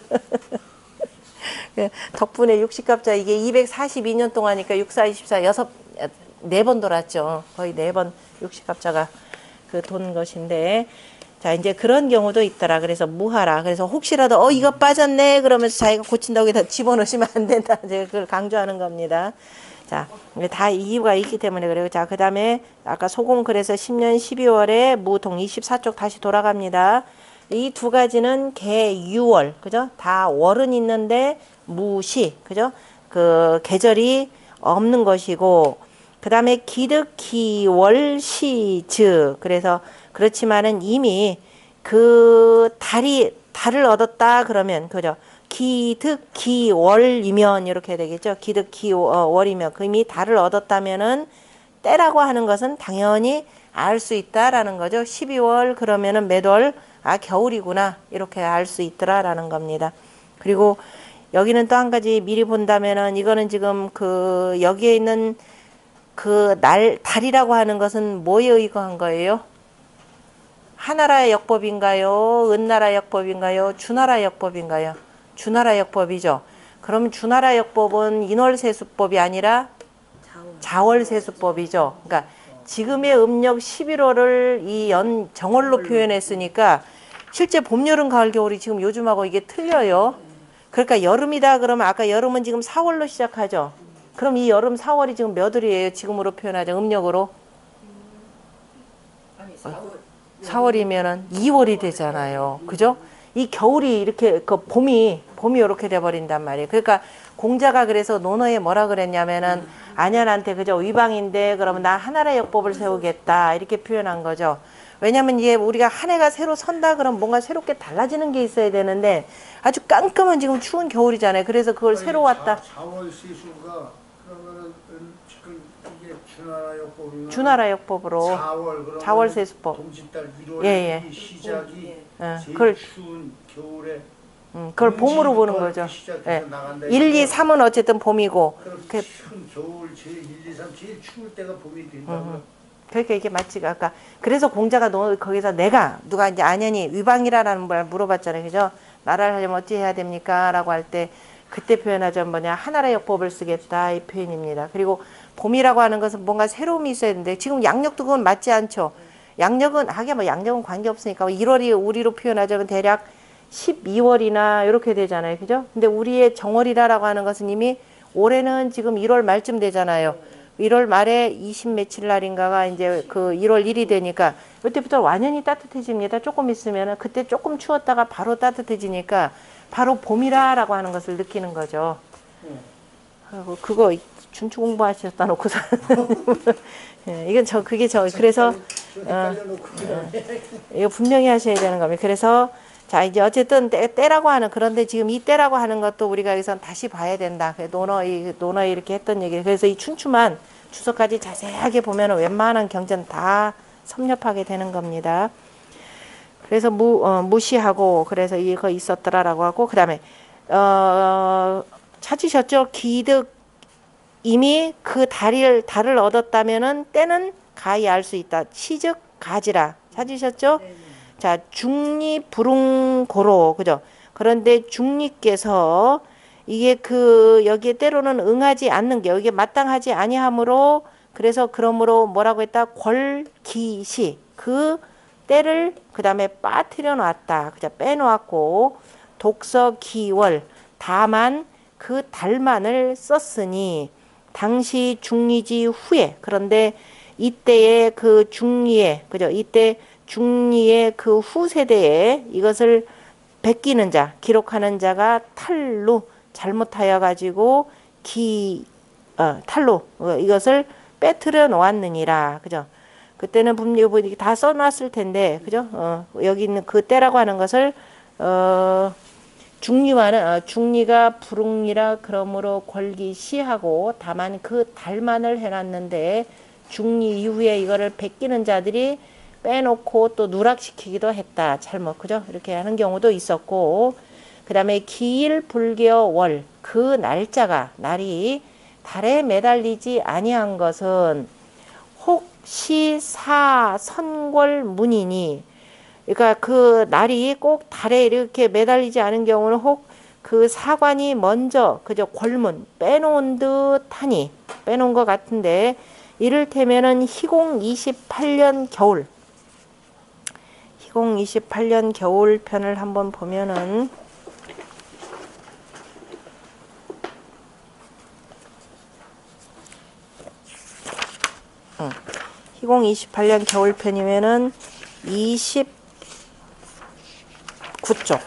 덕분에 육십 갑자 이게 이백사십이 년 동안이니까 육, 사, 이십사, 여섯, 네 번 돌았죠. 거의 네 번 육십 갑자가 그 돈 것인데, 자, 이제 그런 경우도 있더라. 그래서 무하라. 그래서 혹시라도 어 이거 빠졌네 그러면서 자기가 고친다고 해서 집어넣으시면 안 된다. 제가 그걸 강조하는 겁니다. 자, 다 이유가 있기 때문에 그래요. 자, 그 다음에 아까 소공 그래서 십 년 십이월에 무동 이십사 쪽 다시 돌아갑니다. 이 두 가지는 개, 유월, 그죠? 다 월은 있는데 무시, 그죠? 그 계절이 없는 것이고, 그 다음에 기득, 기월, 시, 즈. 그래서 그렇지만은 이미 그 달이 달을 얻었다 그러면 그죠? 기득, 기월이면 이렇게 되겠죠. 기득, 기월이면 그 이미 달을 얻었다면은 때라고 하는 것은 당연히 알 수 있다라는 거죠. 십이월 그러면은 매월 아 겨울이구나 이렇게 알 수 있더라라는 겁니다. 그리고 여기는 또 한 가지 미리 본다면은 이거는 지금 그 여기에 있는 그 날 달이라고 하는 것은 뭐에 의거한 거예요? 하나라의 역법인가요? 은나라 역법인가요? 주나라 역법인가요? 주나라 역법이죠. 그럼 주나라 역법은 인월세수법이 아니라 자월세수법이죠. 그러니까 지금의 음력 십일월을 이 연 정월로 표현했으니까 실제 봄, 여름, 가을, 겨울이 지금 요즘하고 이게 틀려요. 그러니까 여름이다 그러면 아까 여름은 지금 사월로 시작하죠. 그럼 이 여름 사월이 지금 몇 월이에요? 지금으로 표현하죠. 음력으로. 사월이면은 이월이 되잖아요. 그죠? 이 겨울이 이렇게 그 봄이 봄이 이렇게 돼 버린단 말이에요. 그러니까 공자가 그래서 논어에 뭐라 그랬냐면은 안연한테 그죠? 위방인데 그러면 나 하나라의 역법을 세우겠다 이렇게 표현한 거죠. 왜냐면 이게 우리가 한 해가 새로 선다 그러면 뭔가 새롭게 달라지는 게 있어야 되는데 아주 깜깜한 지금 추운 겨울이잖아요. 그래서 그걸 새로 왔다. 자월 세수가 그러면은 지금 이게 주나라 역법이면 주나라 역법으로 자월 자월 세수법. 동짓달 일월 예, 예. 시작이 예, 제일 그걸 추운 겨울에 음, 그걸 봄으로 보는 거죠. 예. 일, 이, 삼은 어쨌든 봄이고 그 추운 겨울 제일 일, 이, 삼 제일 추울 때가 봄이 된다고. 음, 그러니까 이게 맞지가 아까 그래서 공자가 너 거기서 내가 누가 이제 안연히 위방이라는 말 물어봤잖아요. 그죠? 나라를 하려면 어찌 해야 됩니까? 라고 할 때 그때 표현하자면 뭐냐 하나라의 역법을 쓰겠다 이 표현입니다. 그리고 봄이라고 하는 것은 뭔가 새로움이 있어야 되는데 지금 양력도 그건 맞지 않죠. 양력은 하긴 뭐 양력은 관계없으니까 일월이 우리로 표현하자면 대략 십이월이나 이렇게 되잖아요. 그죠? 근데 우리의 정월이라고 하는 것은 이미 올해는 지금 일월 말쯤 되잖아요. 일월 말에 이십 며칠 날인가가 이제 그 일월 일이 되니까 이때부터 완연히 따뜻해집니다. 조금 있으면 그때 조금 추웠다가 바로 따뜻해지니까 바로 봄이라고 하는 것을 느끼는 거죠. 그리고 그거 준추 공부하셨다 놓고서 예, 이건 저 그게 저 그래서 어, 어, 이거 분명히 하셔야 되는 겁니다. 그래서 자 이제 어쨌든 때, 때라고 하는 그런데 지금 이 때라고 하는 것도 우리가 여기서 다시 봐야 된다. 논어 이 논어 이렇게 했던 얘기. 그래서 이 춘추만 주석까지 자세하게 보면 웬만한 경전 다 섭렵하게 되는 겁니다. 그래서 무 어, 무시하고 그래서 이거 있었더라라고 하고 그다음에 어, 찾으셨죠? 기득 이미 그 달을 달을 얻었다면은 때는 가히 알 수 있다. 시즉 가지라. 찾으셨죠? 네. 자, 중리 불응고로 그죠? 그런데 중리께서 이게 그 여기에 때로는 응하지 않는 게 여기에 마땅하지 아니하므로 그래서 그러므로 뭐라고 했다? 궐기시 그 때를 그 다음에 빠뜨려 놨다. 그죠? 빼놓았고 독서기월 다만 그 달만을 썼으니 당시 중리지 후에 그런데 이때의 그 중리에 그죠? 이때 중리의 그 후세대에 이것을 베끼는 자, 기록하는 자가 탈루 잘못하여 가지고 기 어, 탈루 어, 이것을 빼뜨려 놓았느니라. 그죠? 그때는 분명히 뭐 다 써놨을 텐데, 그죠? 어, 여기 있는 그 때라고 하는 것을, 어, 중리와는, 어, 중리가 불응리라 그러므로 권리시하고 다만 그 달만을 해놨는데, 중리 이후에 이거를 베끼는 자들이 빼놓고 또 누락시키기도 했다. 잘못, 그죠? 이렇게 하는 경우도 있었고, 그 다음에 기일 불교 월, 그 날짜가, 날이 달에 매달리지 아니한 것은 혹시 사 선궐 문이니, 그러니까 그 날이 꼭 달에 이렇게 매달리지 않은 경우는 혹 그 사관이 먼저 그저 골문 빼놓은 듯하니, 빼놓은 것 같은데, 이를테면은 희공 이십팔 년 겨울, 희공 이십팔 년 겨울 편을 한번 보면은, 응. 희공 이십팔 년 겨울 편이면은 이십구 쪽.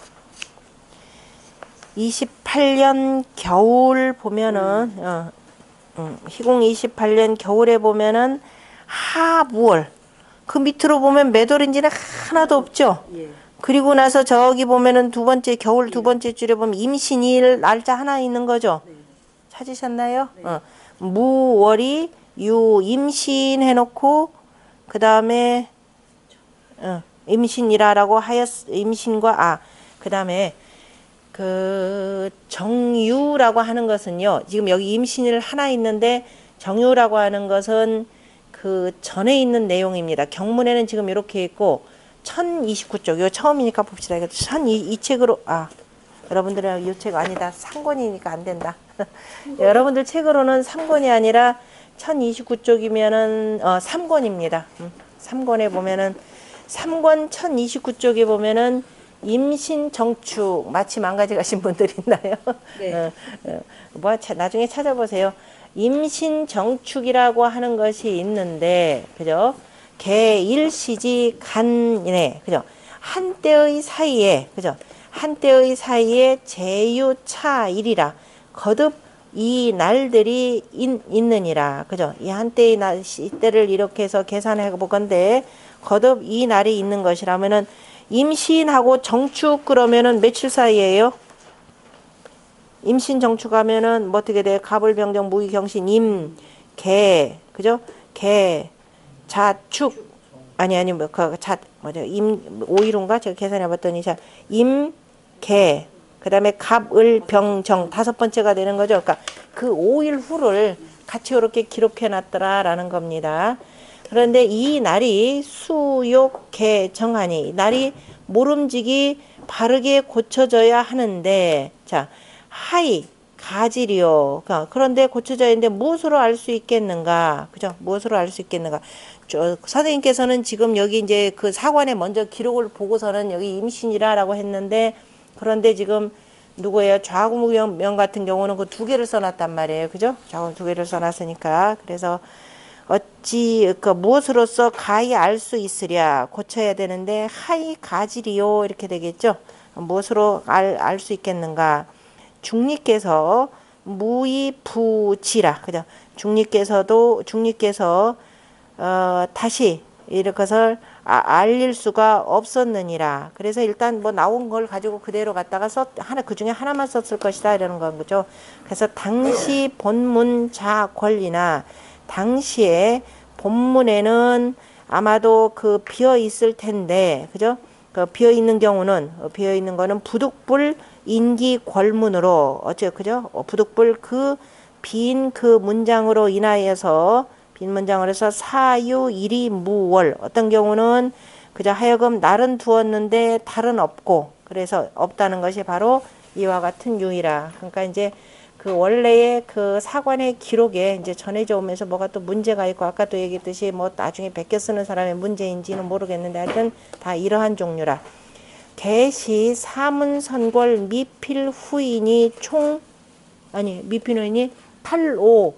이십팔 년 겨울 보면은, 어, 음, 희공 이십팔 년 겨울에 보면은 하무월, 그 밑으로 보면 몇 월인지는 하나도 없죠. 예. 그리고 나서 저기 보면은 두 번째 겨울 두 번째 줄에 보면 임신일 날짜 하나 있는 거죠. 네. 찾으셨나요? 네. 어. 무월이 유 임신 해놓고 그 다음에 어, 임신이라라고 하였 임신과 아 그 다음에 그 정유라고 하는 것은요, 지금 여기 임신일 하나 있는데 정유라고 하는 것은 그 전에 있는 내용입니다. 경문에는 지금 이렇게 있고 천이십구 쪽, 이거 처음이니까 봅시다. 이거 천이 책으로, 아 여러분들은 이 책 아니다, 삼 권이니까 안 된다. 여러분들 책으로는 삼 권이 아니라 천이십구 쪽이면은 어 삼 권입니다. 음, 삼 권에 보면은 삼 권 천이십구 쪽에 보면은 임신 정축, 마치 망가져 가신 분들 있나요? 네. 어, 어, 뭐 차, 나중에 찾아보세요. 임신 정축이라고 하는 것이 있는데, 그죠? 개일시지 간이네, 그죠? 한때의 사이에, 그죠? 한때의 사이에 제유차일이라 거듭 이 날들이 있, 있느니라, 그죠? 이 한때의 날 시때를 이렇게 해서 계산해 보건데 거듭 이 날이 있는 것이라면은 임신하고 정축 그러면은 며칠 사이에요? 임신 정축하면은 뭐 어떻게 돼? 갑을병정 무기경신 임, 개, 그죠? 개, 자축, 아니 아니 뭐그자 뭐죠? 임 오일운가 제가 계산해봤더니 자 임, 개, 그다음에 갑을병정 다섯 번째가 되는 거죠. 그러니까 그 오 일 후를 같이 이렇게 기록해놨더라라는 겁니다. 그런데 이 날이 수욕개 정하니, 날이 모름지기 바르게 고쳐져야 하는데, 자 하이 가지리요. 그런데 고쳐져야 하는데 무엇으로 알 수 있겠는가? 그죠? 무엇으로 알 수 있겠는가? 저, 선생님께서는 지금 여기 이제 그 사관에 먼저 기록을 보고서는 여기 임신이라라고 했는데, 그런데 지금 누구예요? 좌구명 같은 경우는 그 두 개를 써놨단 말이에요. 그죠? 좌구 두 개를 써놨으니까. 그래서 어찌 그 무엇으로서 가히 알 수 있으랴, 고쳐야 되는데 하이 가지리요 이렇게 되겠죠. 무엇으로 알 알 수 있겠는가? 중리께서 무이부지라, 그죠? 중리께서도 중리께서 어, 다시 이렇게서 아, 알릴 수가 없었느니라. 그래서 일단 뭐 나온 걸 가지고 그대로 갖다가 썼 하나 그 중에 하나만 썼을 것이다 이러는 거죠. 그래서 당시 본문 자 권리나 당시에 본문에는 아마도 그 비어 있을 텐데, 그죠? 그 비어 있는 경우는 비어 있는 거는 부득불 인기 궐문으로 어째 그죠? 어, 부득불 그 빈 그 문장으로 인하여서 빈 문장으로 해서 사유 일이 무월, 어떤 경우는 그저 하여금 날은 두었는데 달은 없고, 그래서 없다는 것이 바로 이와 같은 유의라. 그러니까 이제 그 원래의 그 사관의 기록에 이제 전해져 오면서 뭐가 또 문제가 있고, 아까 또 얘기했듯이 뭐 나중에 베껴 쓰는 사람의 문제인지는 모르겠는데 하여튼 다 이러한 종류라. 개시 사문선궐 미필 후인이 총 아니 미필 후인이 탈오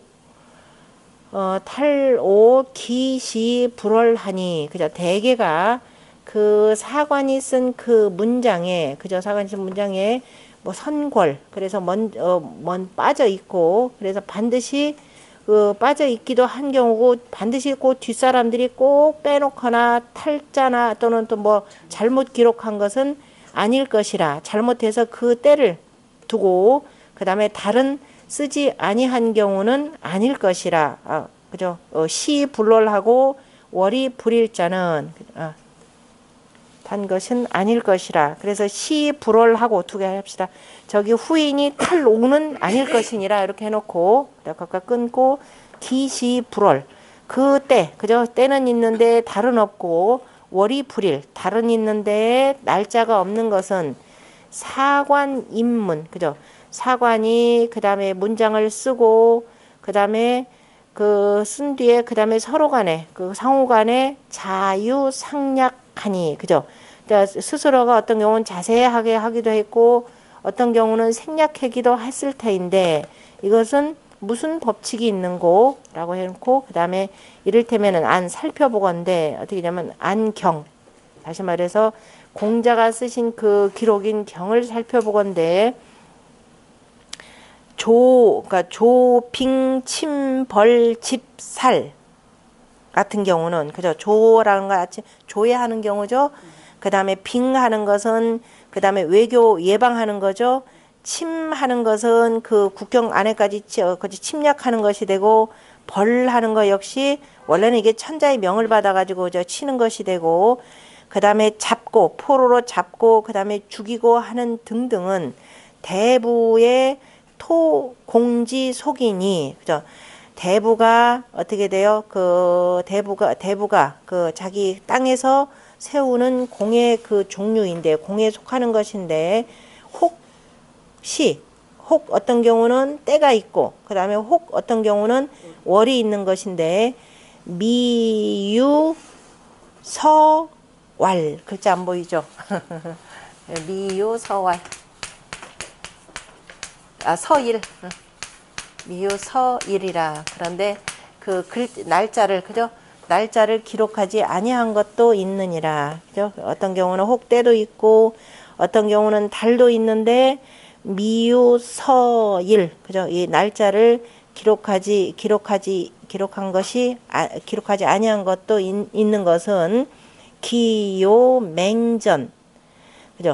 어 탈오 기시 불월하니, 그죠? 대개가 그 사관이 쓴 그 문장에, 그죠? 사관이 쓴 문장에 뭐 선궐, 그래서 먼, 어, 먼 빠져 있고, 그래서 반드시 그 빠져 있기도 한 경우고 반드시 그 뒷사람들이 꼭 빼놓거나 탈자나 또는 또 뭐 잘못 기록한 것은 아닐 것이라 잘못해서 그 때를 두고 그 다음에 다른 쓰지 아니한 경우는 아닐 것이라 아, 그죠? 어, 시 불월하고 월이 불일자는 아, 단 것은 아닐 것이라. 그래서 시 불월하고 두 개 합시다. 저기 후인이 탈옥는 아닐 것이니라 이렇게 해놓고 아까 끊고 기시 불월 그때 그죠? 때는 있는데 달은 없고 월이 불일 달은 있는데 날짜가 없는 것은 사관 인문 그죠? 사관이 그 다음에 문장을 쓰고 그 다음에 그 쓴 뒤에 그 다음에 서로 간에 그 상호 간에 자유상략하니 그죠? 그러니까 스스로가 어떤 경우는 자세하게 하기도 했고 어떤 경우는 생략하기도 했을 터인데 이것은 무슨 법칙이 있는고 라고 해놓고 그 다음에 이를테면은 안 살펴보건데 어떻게 되냐면 안경 다시 말해서 공자가 쓰신 그 기록인 경을 살펴보건데 조, 그러니까 조, 빙, 침, 벌, 집, 살 같은 경우는 그죠? 조라는 거 같이 조회하는 경우죠. 그 다음에 빙하는 것은 그 다음에 외교 예방하는 거죠. 침하는 것은 그 국경 안에까지 침략하는 것이 되고 벌하는 거 역시 원래는 이게 천자의 명을 받아가지고 저 치는 것이 되고 그 다음에 잡고 포로로 잡고 그 다음에 죽이고 하는 등등은 대부의 토 공지 속이니 그죠? 대부가 어떻게 돼요? 그 대부가 대부가 그 자기 땅에서 세우는 공의 그 종류인데 공에 속하는 것인데 혹시 혹 어떤 경우는 때가 있고 그 다음에 혹 어떤 경우는 월이 있는 것인데 미유 서왈 글자 안 보이죠? 미유 서왈 아 서일 미유 서일이라 그런데 그 글 날짜를 그죠? 날짜를 기록하지 아니한 것도 있느니라 그죠? 어떤 경우는 혹때도 있고 어떤 경우는 달도 있는데 미유 서일 그죠? 이 날짜를 기록하지 기록하지 기록한 것이 아, 기록하지 아니한 것도 인, 있는 것은 기요 맹전 그죠?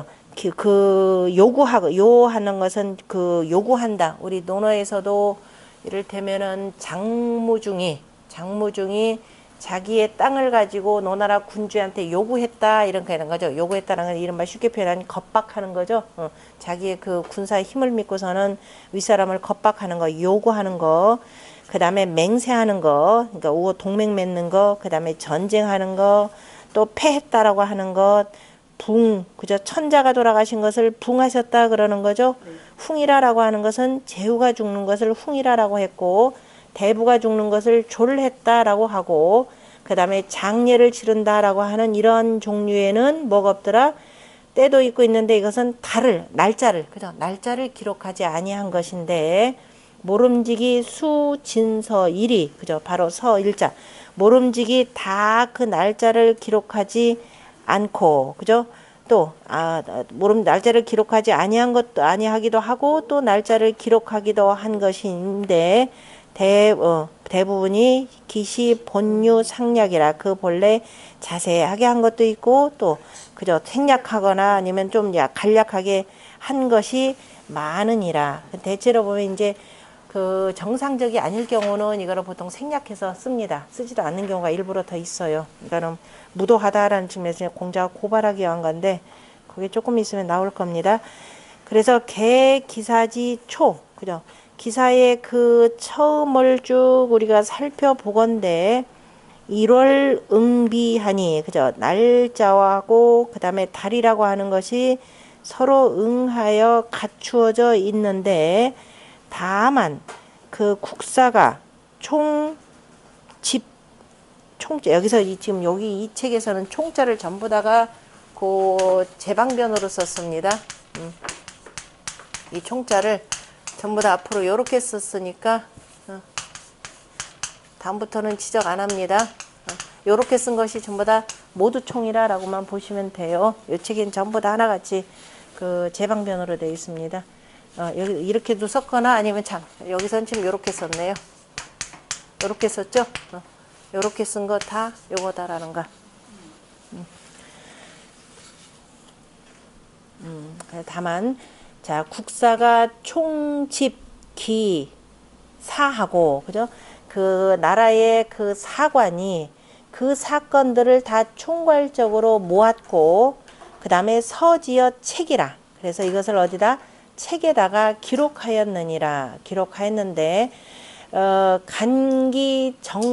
그 요구하고 요하는 것은 그 요구한다. 우리 논어에서도 이를테면은 장무중이 장무중이 자기의 땅을 가지고 노나라 군주한테 요구했다 이런 거죠. 요구했다는 건 이른바 쉽게 표현하면 겁박하는 거죠. 어, 자기의 그 군사의 힘을 믿고서는 윗사람을 겁박하는 거, 요구하는 거, 그 다음에 맹세하는 거, 그러니까 우호 동맹 맺는 거, 그 다음에 전쟁하는 거, 또 패했다라고 하는 것. 붕, 그죠? 천자가 돌아가신 것을 붕하셨다 그러는 거죠. 흉이라라고 하는 것은 제후가 죽는 것을 흉이라라고 했고 대부가 죽는 것을 졸했다라고 하고 그 다음에 장례를 치른다라고 하는 이런 종류에는 뭐가 없더라? 때도 있고 있는데 이것은 달을, 날짜를, 그죠? 날짜를 기록하지 아니한 것인데 모름지기 수, 진, 서, 일이, 그죠? 바로 서일자. 모름지기 다 그 날짜를 기록하지 않고 그죠? 또 아, 모름 날짜를 기록하지 아니한 것도 아니하기도 하고 또 날짜를 기록하기도 한 것인데 대 어, 대부분이 기시 본유 상략이라 그 본래 자세하게 한 것도 있고 또 그죠? 생략하거나 아니면 좀 간략하게 한 것이 많으니라. 대체로 보면 이제 그 정상적이 아닐 경우는 이거를 보통 생략해서 씁니다. 쓰지도 않는 경우가 일부러 더 있어요. 이거는 무도하다라는 측면에서 공자가 고발하기 위한 건데 그게 조금 있으면 나올 겁니다. 그래서 개 기사지 초 그죠? 기사의 그 처음을 쭉 우리가 살펴보건데 일월 응비하니 그죠? 날짜하고 그 다음에 달이라고 하는 것이 서로 응하여 갖추어져 있는데 다만 그 국사가 총 집 총자 여기서 이 지금 여기 이 책에서는 총자를 전부 다가 그 제방변으로 썼습니다. 음. 이 총자를 전부 다 앞으로 이렇게 썼으니까 어. 다음부터는 지적 안 합니다. 어. 이렇게 쓴 것이 전부 다 모두 총이라라고만 보시면 돼요. 이 책엔 전부 다 하나같이 그 제방변으로 되어 있습니다. 어, 여기 이렇게도 썼거나 아니면 참 여기서는 지금 이렇게 썼네요. 요렇게 썼죠? 어. 요렇게 쓴 거 다 요거다라는 거. 음. 음, 다만, 자, 국사가 총집, 기, 사하고, 그죠? 그 나라의 그 사관이 그 사건들을 다 총괄적으로 모았고, 그 다음에 서지어 책이라. 그래서 이것을 어디다? 책에다가 기록하였느니라. 기록하였는데, 어, 간기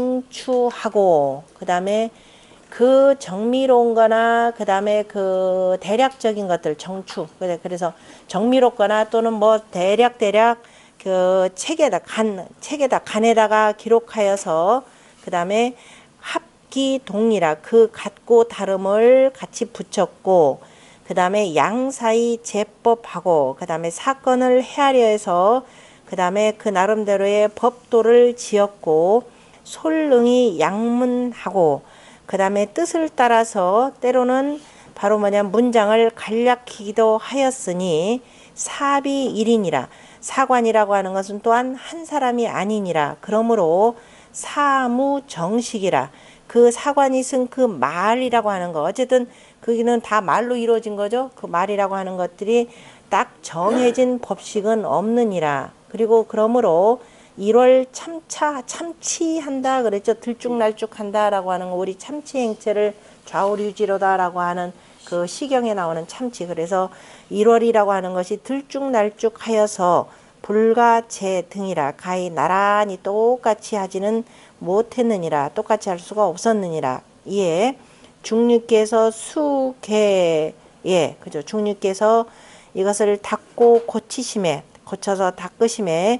정추하고, 그 다음에 그 정미로운 거나, 그 다음에 그 대략적인 것들, 정추. 그래서 정미롭거나 또는 뭐 대략대략 그 책에다, 간, 책에다, 간에다가 기록하여서, 그 다음에 합기 동리라. 그 같고 다름을 같이 붙였고, 그 다음에 양사이 제법하고, 그 다음에 사건을 헤아려 해서, 그 다음에 그 나름대로의 법도를 지었고, 솔능이 양문하고, 그 다음에 뜻을 따라서 때로는 바로 뭐냐 문장을 간략히도 하였으니 사비 일인이라. 사관이라고 하는 것은 또한 한 사람이 아니니라. 그러므로 사무정식이라. 그 사관이 쓴 그 말이라고 하는 거, 어쨌든 거기는 다 말로 이루어진 거죠. 그 말이라고 하는 것들이 딱 정해진 법식은 없느니라. 그리고 그러므로 일월 참차, 참치한다 그랬죠. 들쭉날쭉한다 라고 하는 거, 우리 참치행체를 좌우류지로다라고 하는 그 시경에 나오는 참치. 그래서 일월이라고 하는 것이 들쭉날쭉하여서 불가제 등이라. 가히 나란히 똑같이 하지는 못했느니라. 똑같이 할 수가 없었느니라. 이에 중류께서 수개, 예, 그죠. 중류께서 이것을 닦고 고치심에, 고쳐서 닦으심에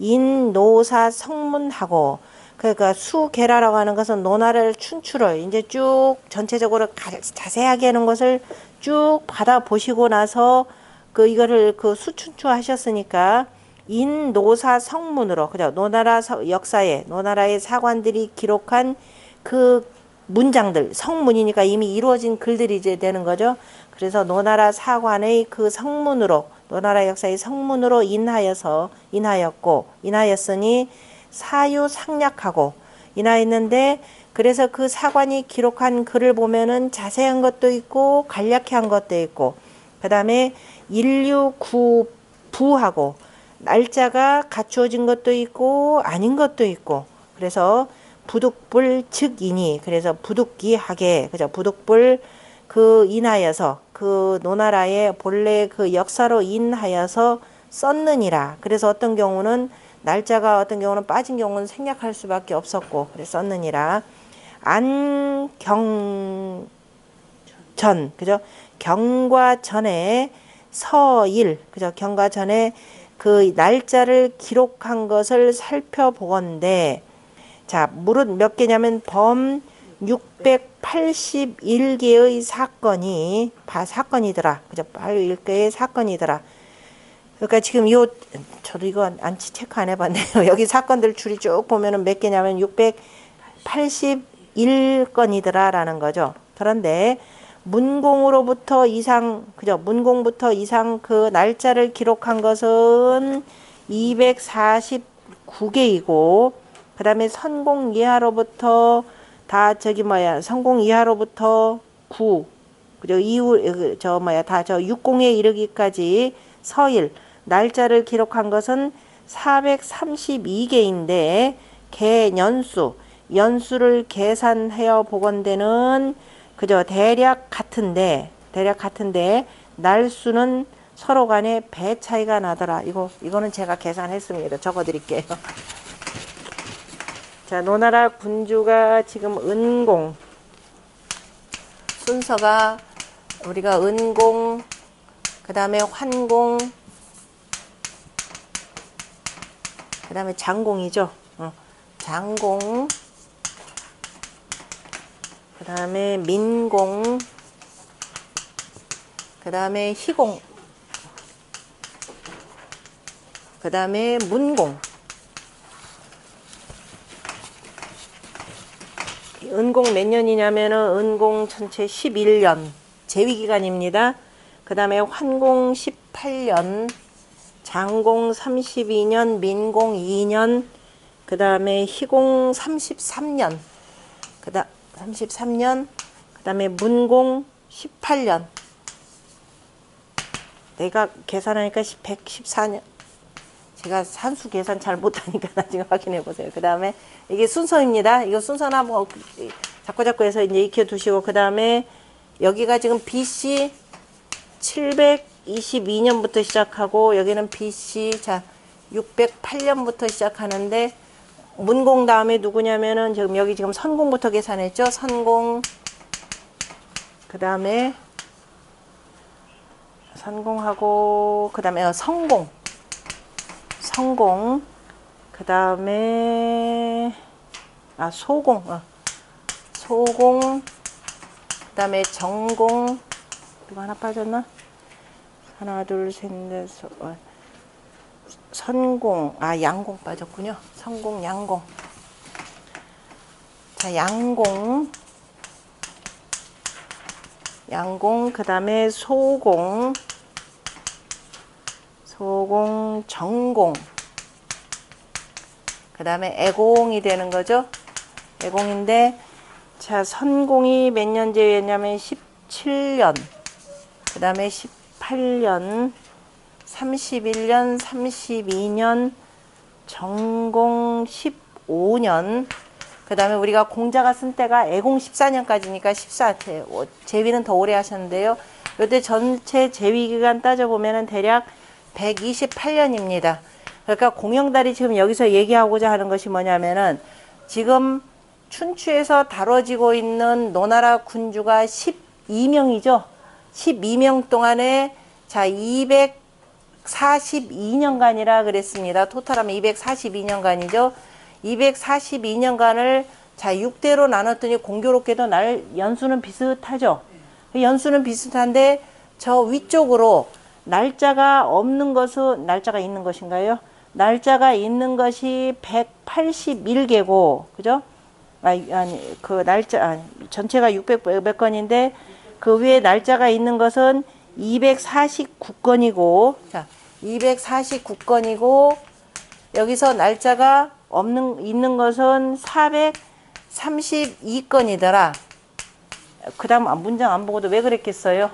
인노사 성문하고, 그러니까 수계라라고 하는 것은 노나를 춘추를 이제 쭉 전체적으로 가, 자세하게 하는 것을 쭉 받아보시고 나서 그 이거를 그 수춘추 하셨으니까 인노사 성문으로, 그죠? 노나라 서, 역사에 노나라의 사관들이 기록한 그 문장들, 성문이니까 이미 이루어진 글들이 이제 되는 거죠. 그래서 노나라 사관의 그 성문으로, 노나라 역사의 성문으로 인하여서 인하였고 인하였으니 사유상략하고 인하였는데, 그래서 그 사관이 기록한 글을 보면은 자세한 것도 있고 간략히 한 것도 있고, 그 다음에 일류구부하고 날짜가 갖추어진 것도 있고 아닌 것도 있고, 그래서 부득불 즉이니, 그래서 부득이하게, 그죠? 부득불 그 인하여서 그 노나라의 본래 그 역사로 인하여서 썼느니라. 그래서 어떤 경우는 날짜가 어떤 경우는 빠진 경우는 생략할 수밖에 없었고, 그래서 썼느니라. 안경전, 그죠? 경과 전에 서일, 그죠? 경과 전에 그 날짜를 기록한 것을 살펴보건대, 자, 무릇 몇 개냐면 범 육백팔십일 개의 사건이 바, 사건이더라. 그죠? 팔십일 개의 사건이더라. 그러니까 지금 요, 저도 이거 안 체크 안 해봤네요. 여기 사건들 줄이 쭉 보면은 몇 개냐면 육백팔십일 건이더라 라는 거죠. 그런데 문공으로부터 이상, 그죠? 문공부터 이상 그 날짜를 기록한 것은 이백사십구 개이고, 그 다음에 선공 이하로부터 다 저기 뭐야, 선공 이하로부터 구, 그죠? 이후, 저 뭐야, 다 저 육공에 이르기까지 서일, 날짜를 기록한 것은 사백삼십이 개인데, 개년수, 연수를 계산하여 보건대는 그죠? 대략 같은데, 대략 같은데, 날수는 서로 간에 배 차이가 나더라. 이거, 이거는 제가 계산했습니다. 적어 드릴게요. 자, 노나라 군주가 지금 은공, 순서가 우리가 은공, 그 다음에 환공, 그 다음에 장공이죠. 어, 장공, 그 다음에 민공, 그 다음에 희공, 그 다음에 문공. 은공 몇 년이냐면은 은공 전체 십일 년 재위기간입니다. 그 다음에 환공 십팔 년, 장공 삼십이 년, 민공 이 년, 그 다음에 희공 삼십삼 년, 그 다음 삼십삼 년, 그 다음에 문공 십팔 년. 내가 계산하니까 백십사 년. 제가 산수 계산 잘 못하니까 나중에 확인해 보세요. 그 다음에 이게 순서입니다. 이거 순서나 뭐 자꾸 자꾸 해서 이제 익혀 두시고, 그 다음에 여기가 지금 비씨 칠백이십이 년부터 시작하고, 여기는 비씨 자 육백팔 년부터 시작하는데, 문공 다음에 누구냐면은 지금 여기 지금 선공부터 계산했죠. 선공, 그 다음에 선공하고, 그 다음에 성공, 성공, 그 다음에 아 소공, 어. 소공, 그 다음에 정공, 이거 하나 빠졌나? 하나 둘 셋 넷 어. 선공, 아 양공 빠졌군요. 선공, 양공. 자, 양공, 양공, 그 다음에 소공, 소공, 정공, 그 다음에 애공이 되는 거죠. 애공인데, 자, 선공이 몇 년제였냐면 십칠 년, 그 다음에 십팔 년, 삼십일 년, 삼십이 년, 정공 십오 년, 그 다음에 우리가 공자가 쓴 때가 애공 십사 년까지니까 십사, 제위는 더 오래 하셨는데요. 이때 전체 제위 기간 따져보면 대략 백이십팔 년입니다. 그러니까 공영달이 지금 여기서 얘기하고자 하는 것이 뭐냐면은, 지금 춘추에서 다뤄지고 있는 노나라 군주가 십이 명이죠. 십이 명 동안에 자 이백사십이 년간이라 그랬습니다. 토탈하면 이백사십이 년간이죠. 이백사십이 년간을 자 육 대로 나눴더니 공교롭게도 날 연수는 비슷하죠. 연수는 비슷한데 저 위쪽으로 날짜가 없는 것은, 날짜가 있는 것인가요? 날짜가 있는 것이 백팔십일 개고, 그죠? 아니, 아니 그 날짜, 아니, 전체가 육백 몇 건인데 그 위에 날짜가 있는 것은 이백사십구 건이고, 자, 이백사십구 건이고, 여기서 날짜가 없는, 있는 것은 사백삼십이 건이더라. 그 다음 문장 안 보고도 왜 그랬겠어요?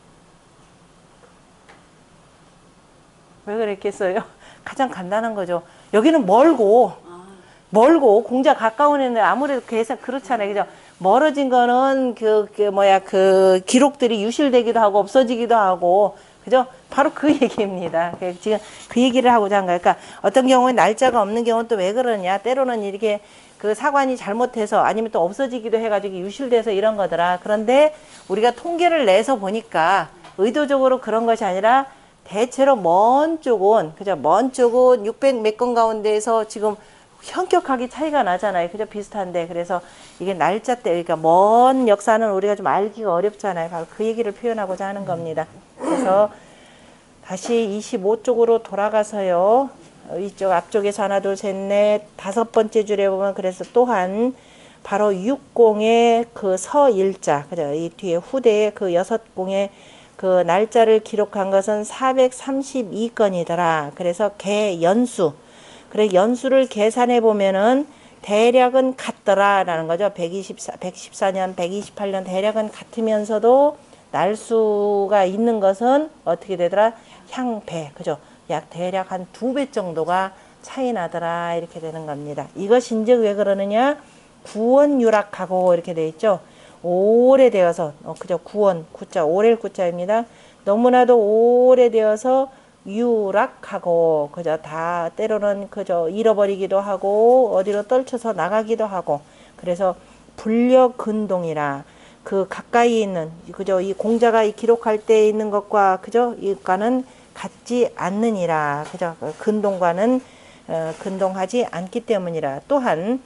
왜 그랬겠어요? 가장 간단한 거죠. 여기는 멀고, 멀고, 공자 가까운 애는 아무래도 계산, 그렇잖아요. 그죠? 멀어진 거는 그, 그, 뭐야, 그, 기록들이 유실되기도 하고, 없어지기도 하고, 그죠? 바로 그 얘기입니다. 지금 그 얘기를 하고자 한 거예요. 그러니까 어떤 경우에 날짜가 없는 경우는 또 왜 그러냐. 때로는 이렇게 그 사관이 잘못해서 아니면 또 없어지기도 해가지고 유실돼서 이런 거더라. 그런데 우리가 통계를 내서 보니까 의도적으로 그런 것이 아니라 대체로 먼 쪽은, 그죠? 먼 쪽은 육백 몇 건 가운데에서 지금 현격하게 차이가 나잖아요. 그죠? 비슷한데. 그래서 이게 날짜 때, 그러니까 먼 역사는 우리가 좀 알기가 어렵잖아요. 바로 그 얘기를 표현하고자 하는 겁니다. 그래서 다시 이십오 쪽으로 돌아가서요. 이쪽 앞쪽에서 하나, 둘, 셋, 넷, 다섯 번째 줄에 보면 그래서 또한 바로 육공의 그 서일자, 그죠? 이 뒤에 후대의 그 여섯 공의 그 날짜를 기록한 것은 사백삼십이 건이더라. 그래서 개 연수. 그래 연수를 계산해 보면은 대략은 같더라라는 거죠. 백이십사, 백십사 년, 백이십팔 년 대략은 같으면서도 날수가 있는 것은 어떻게 되더라? 향배. 그죠? 약 대략 한 두 배 정도가 차이 나더라. 이렇게 되는 겁니다. 이것인즉 왜 그러느냐? 구원유락하고 이렇게 돼 있죠. 오래되어서, 어, 그죠? 구원, 구자, 오래일 구자입니다. 너무나도 오래되어서 유락하고, 그죠? 다 때로는 그저 잃어버리기도 하고, 어디로 떨쳐서 나가기도 하고, 그래서 불려근동이라, 그 가까이 있는, 그죠? 이 공자가 이 기록할 때 있는 것과, 그죠? 이과는 같지 않느니라, 그죠? 근동과는, 어, 근동하지 않기 때문이라. 또한,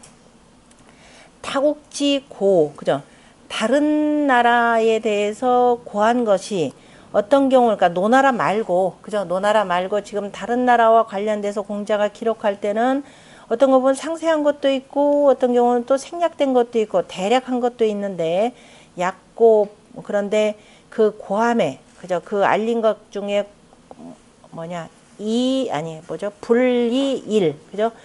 타국지 고, 그죠? 다른 나라에 대해서 고한 것이 어떤 경우, 그러니까 노나라 말고, 그죠? 노나라 말고 지금 다른 나라와 관련돼서 공자가 기록할 때는 어떤 거 보면 상세한 것도 있고, 어떤 경우는 또 생략된 것도 있고, 대략한 것도 있는데, 얕고, 그런데 그 고함에, 그죠? 그 알린 것 중에 뭐냐, 이, 아니, 뭐죠? 불이일, 그죠?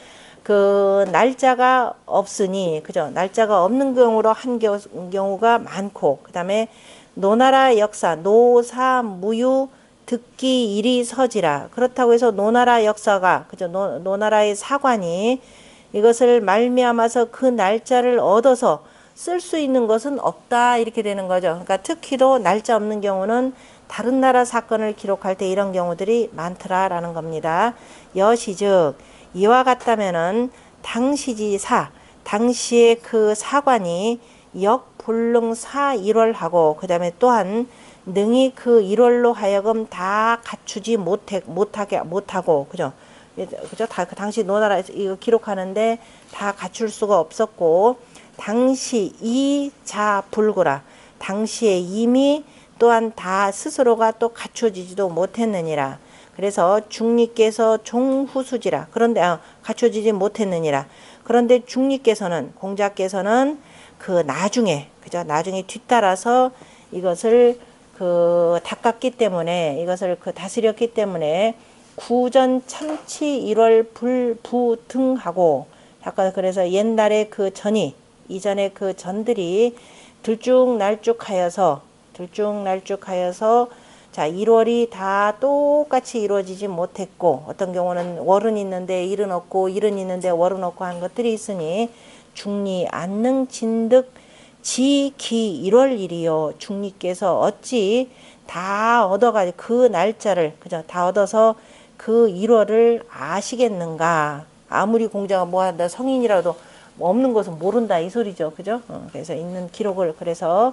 그 날짜가 없으니, 그죠? 날짜가 없는 경우로 한 겨, 경우가 많고, 그 다음에 노나라 역사, 노사 무유 듣기 일이 서지라. 그렇다고 해서 노나라 역사가, 그죠? 노, 노나라의 사관이 이것을 말미암아서 그 날짜를 얻어서 쓸 수 있는 것은 없다, 이렇게 되는 거죠. 그러니까 특히도 날짜 없는 경우는 다른 나라 사건을 기록할 때 이런 경우들이 많더라라는 겁니다. 여시즉 이와 같다면은 당시지사, 당시에 그 사관이 역불능사 일월하고, 그 다음에 또한 능히 그 일월로 하여금 다 갖추지 못해, 못하게, 못하고, 그죠? 그죠? 다, 그 당시 노나라에서 이거 기록하는데 다 갖출 수가 없었고, 당시 이자 불구라. 당시에 이미 또한 다 스스로가 또 갖춰지지도 못했느니라. 그래서 중리께서 종후수지라. 그런데 아, 갖춰지지 못했느니라. 그런데 중리께서는, 공자께서는 그 나중에, 그죠? 나중에 뒤따라서 이것을 그 닦았기 때문에, 이것을 그 다스렸기 때문에 구전 참치 일월 불부등하고, 아까 그래서 옛날에 그 전이, 이전에 그 전들이 들쭉날쭉하여서, 들쭉날쭉하여서 자, 일월이 다 똑같이 이루어지지 못했고, 어떤 경우는 월은 있는데 일은 없고, 일은 있는데 월은 없고 한 것들이 있으니, 중리 안능 진득 지기 일월 일이요. 중리께서 어찌 다 얻어가지고 그 날짜를, 그죠? 다 얻어서 그 일월을 아시겠는가? 아무리 공자가 뭐한다, 성인이라도 없는 것은 모른다, 이 소리죠. 그죠? 어, 그래서 있는 기록을, 그래서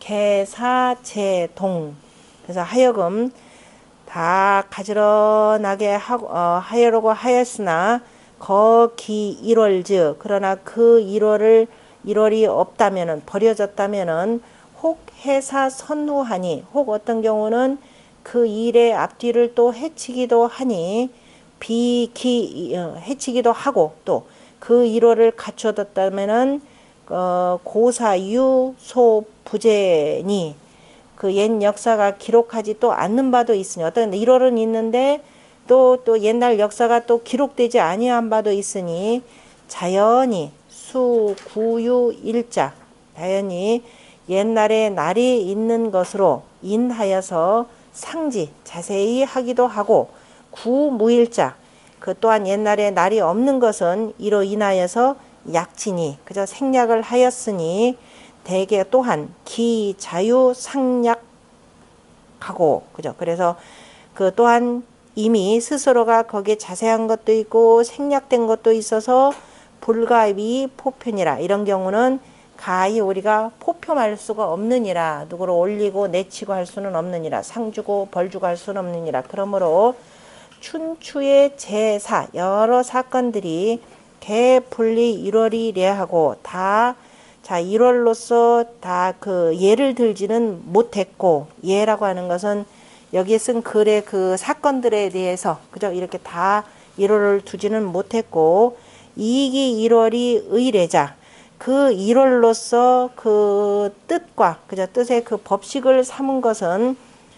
개사제동, 그래서 하여금 다 가지런하게 하, 어, 하려고 하였으나 거기 일월즉, 그러나 그 일월을 일월이 없다면은, 버려졌다면은 혹 해사 선후하니, 혹 어떤 경우는 그 일의 앞뒤를 또 해치기도 하니, 비기 어, 해치기도 하고, 또 그 일월을 갖춰뒀다면은 어, 고사유 소부재니, 그 옛 역사가 기록하지 또 않는 바도 있으니, 어떤 일월은 있는데 또 또 옛날 역사가 또 기록되지 아니한 바도 있으니, 자연히 수구유 일자, 자연히 옛날에 날이 있는 것으로 인하여서 상지 자세히 하기도 하고, 구무일자, 그 또한 옛날에 날이 없는 것은 이로 인하여서 약진이, 그저 생략을 하였으니, 대개 또한 기자유 상략하고, 그죠? 그래서 그 또한 이미 스스로가 거기에 자세한 것도 있고 생략된 것도 있어서 불가위 포편이라. 이런 경우는 가히 우리가 포표할 수가 없느니라. 누구를 올리고 내치고 할 수는 없느니라. 상 주고 벌 주고 할 수는 없느니라. 그러므로 춘추의 제사, 여러 사건들이 개분리 일월이래하고 다, 자, 일월로서 다 그 예를 들지는 못했고, 예라고 하는 것은 여기에 쓴 글의 그 사건들에 대해서, 그죠? 이렇게 다 일월을 두지는 못했고, 이기 일월이 의례자, 그 일월로서 그 뜻과, 그죠? 뜻의 그 법식을 삼은 것은,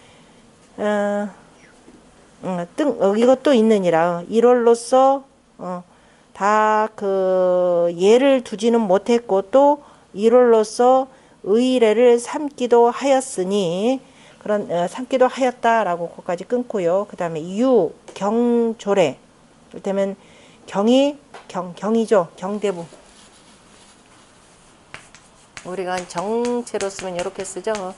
어, 어, 뜬, 어, 이것도 있느니라. 일월로서, 어, 다 그 예를 두지는 못했고, 또 일월로서 의례를 삼기도 하였으니, 그런, 어, 삼기도 하였다라고 거기까지 끊고요. 그 다음에 유, 경조례. 이를테면 경이, 경, 경이죠. 경대부. 우리가 정체로 쓰면 이렇게 쓰죠.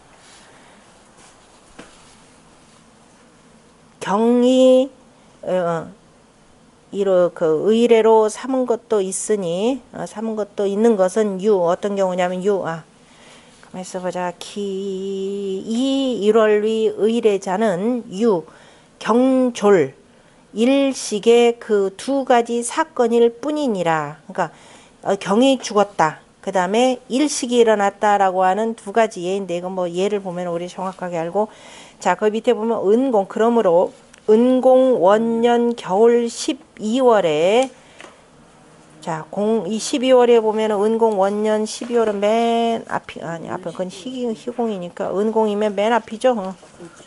경이, 어, 이로 그 의례로 삼은 것도 있으니, 어, 삼은 것도 있는 것은 유, 어떤 경우냐면 유, 아, 가만 있어보자. 기, 이 일월위 의례자는 유, 경졸, 일식의 그 두 가지 사건일 뿐이니라. 그러니까 어, 경이 죽었다. 그 다음에 일식이 일어났다라고 하는 두 가지 예인데, 이건 뭐 예를 보면 우리 정확하게 알고, 자, 그 밑에 보면 은공, 그러므로 은공 원년 겨울 십이월에, 자, 공, 이 십이월에 보면 은공 원년 십이월은 맨 앞이, 아니, 앞에 그건 희, 희공이니까 은공이면 맨 앞이죠. 어.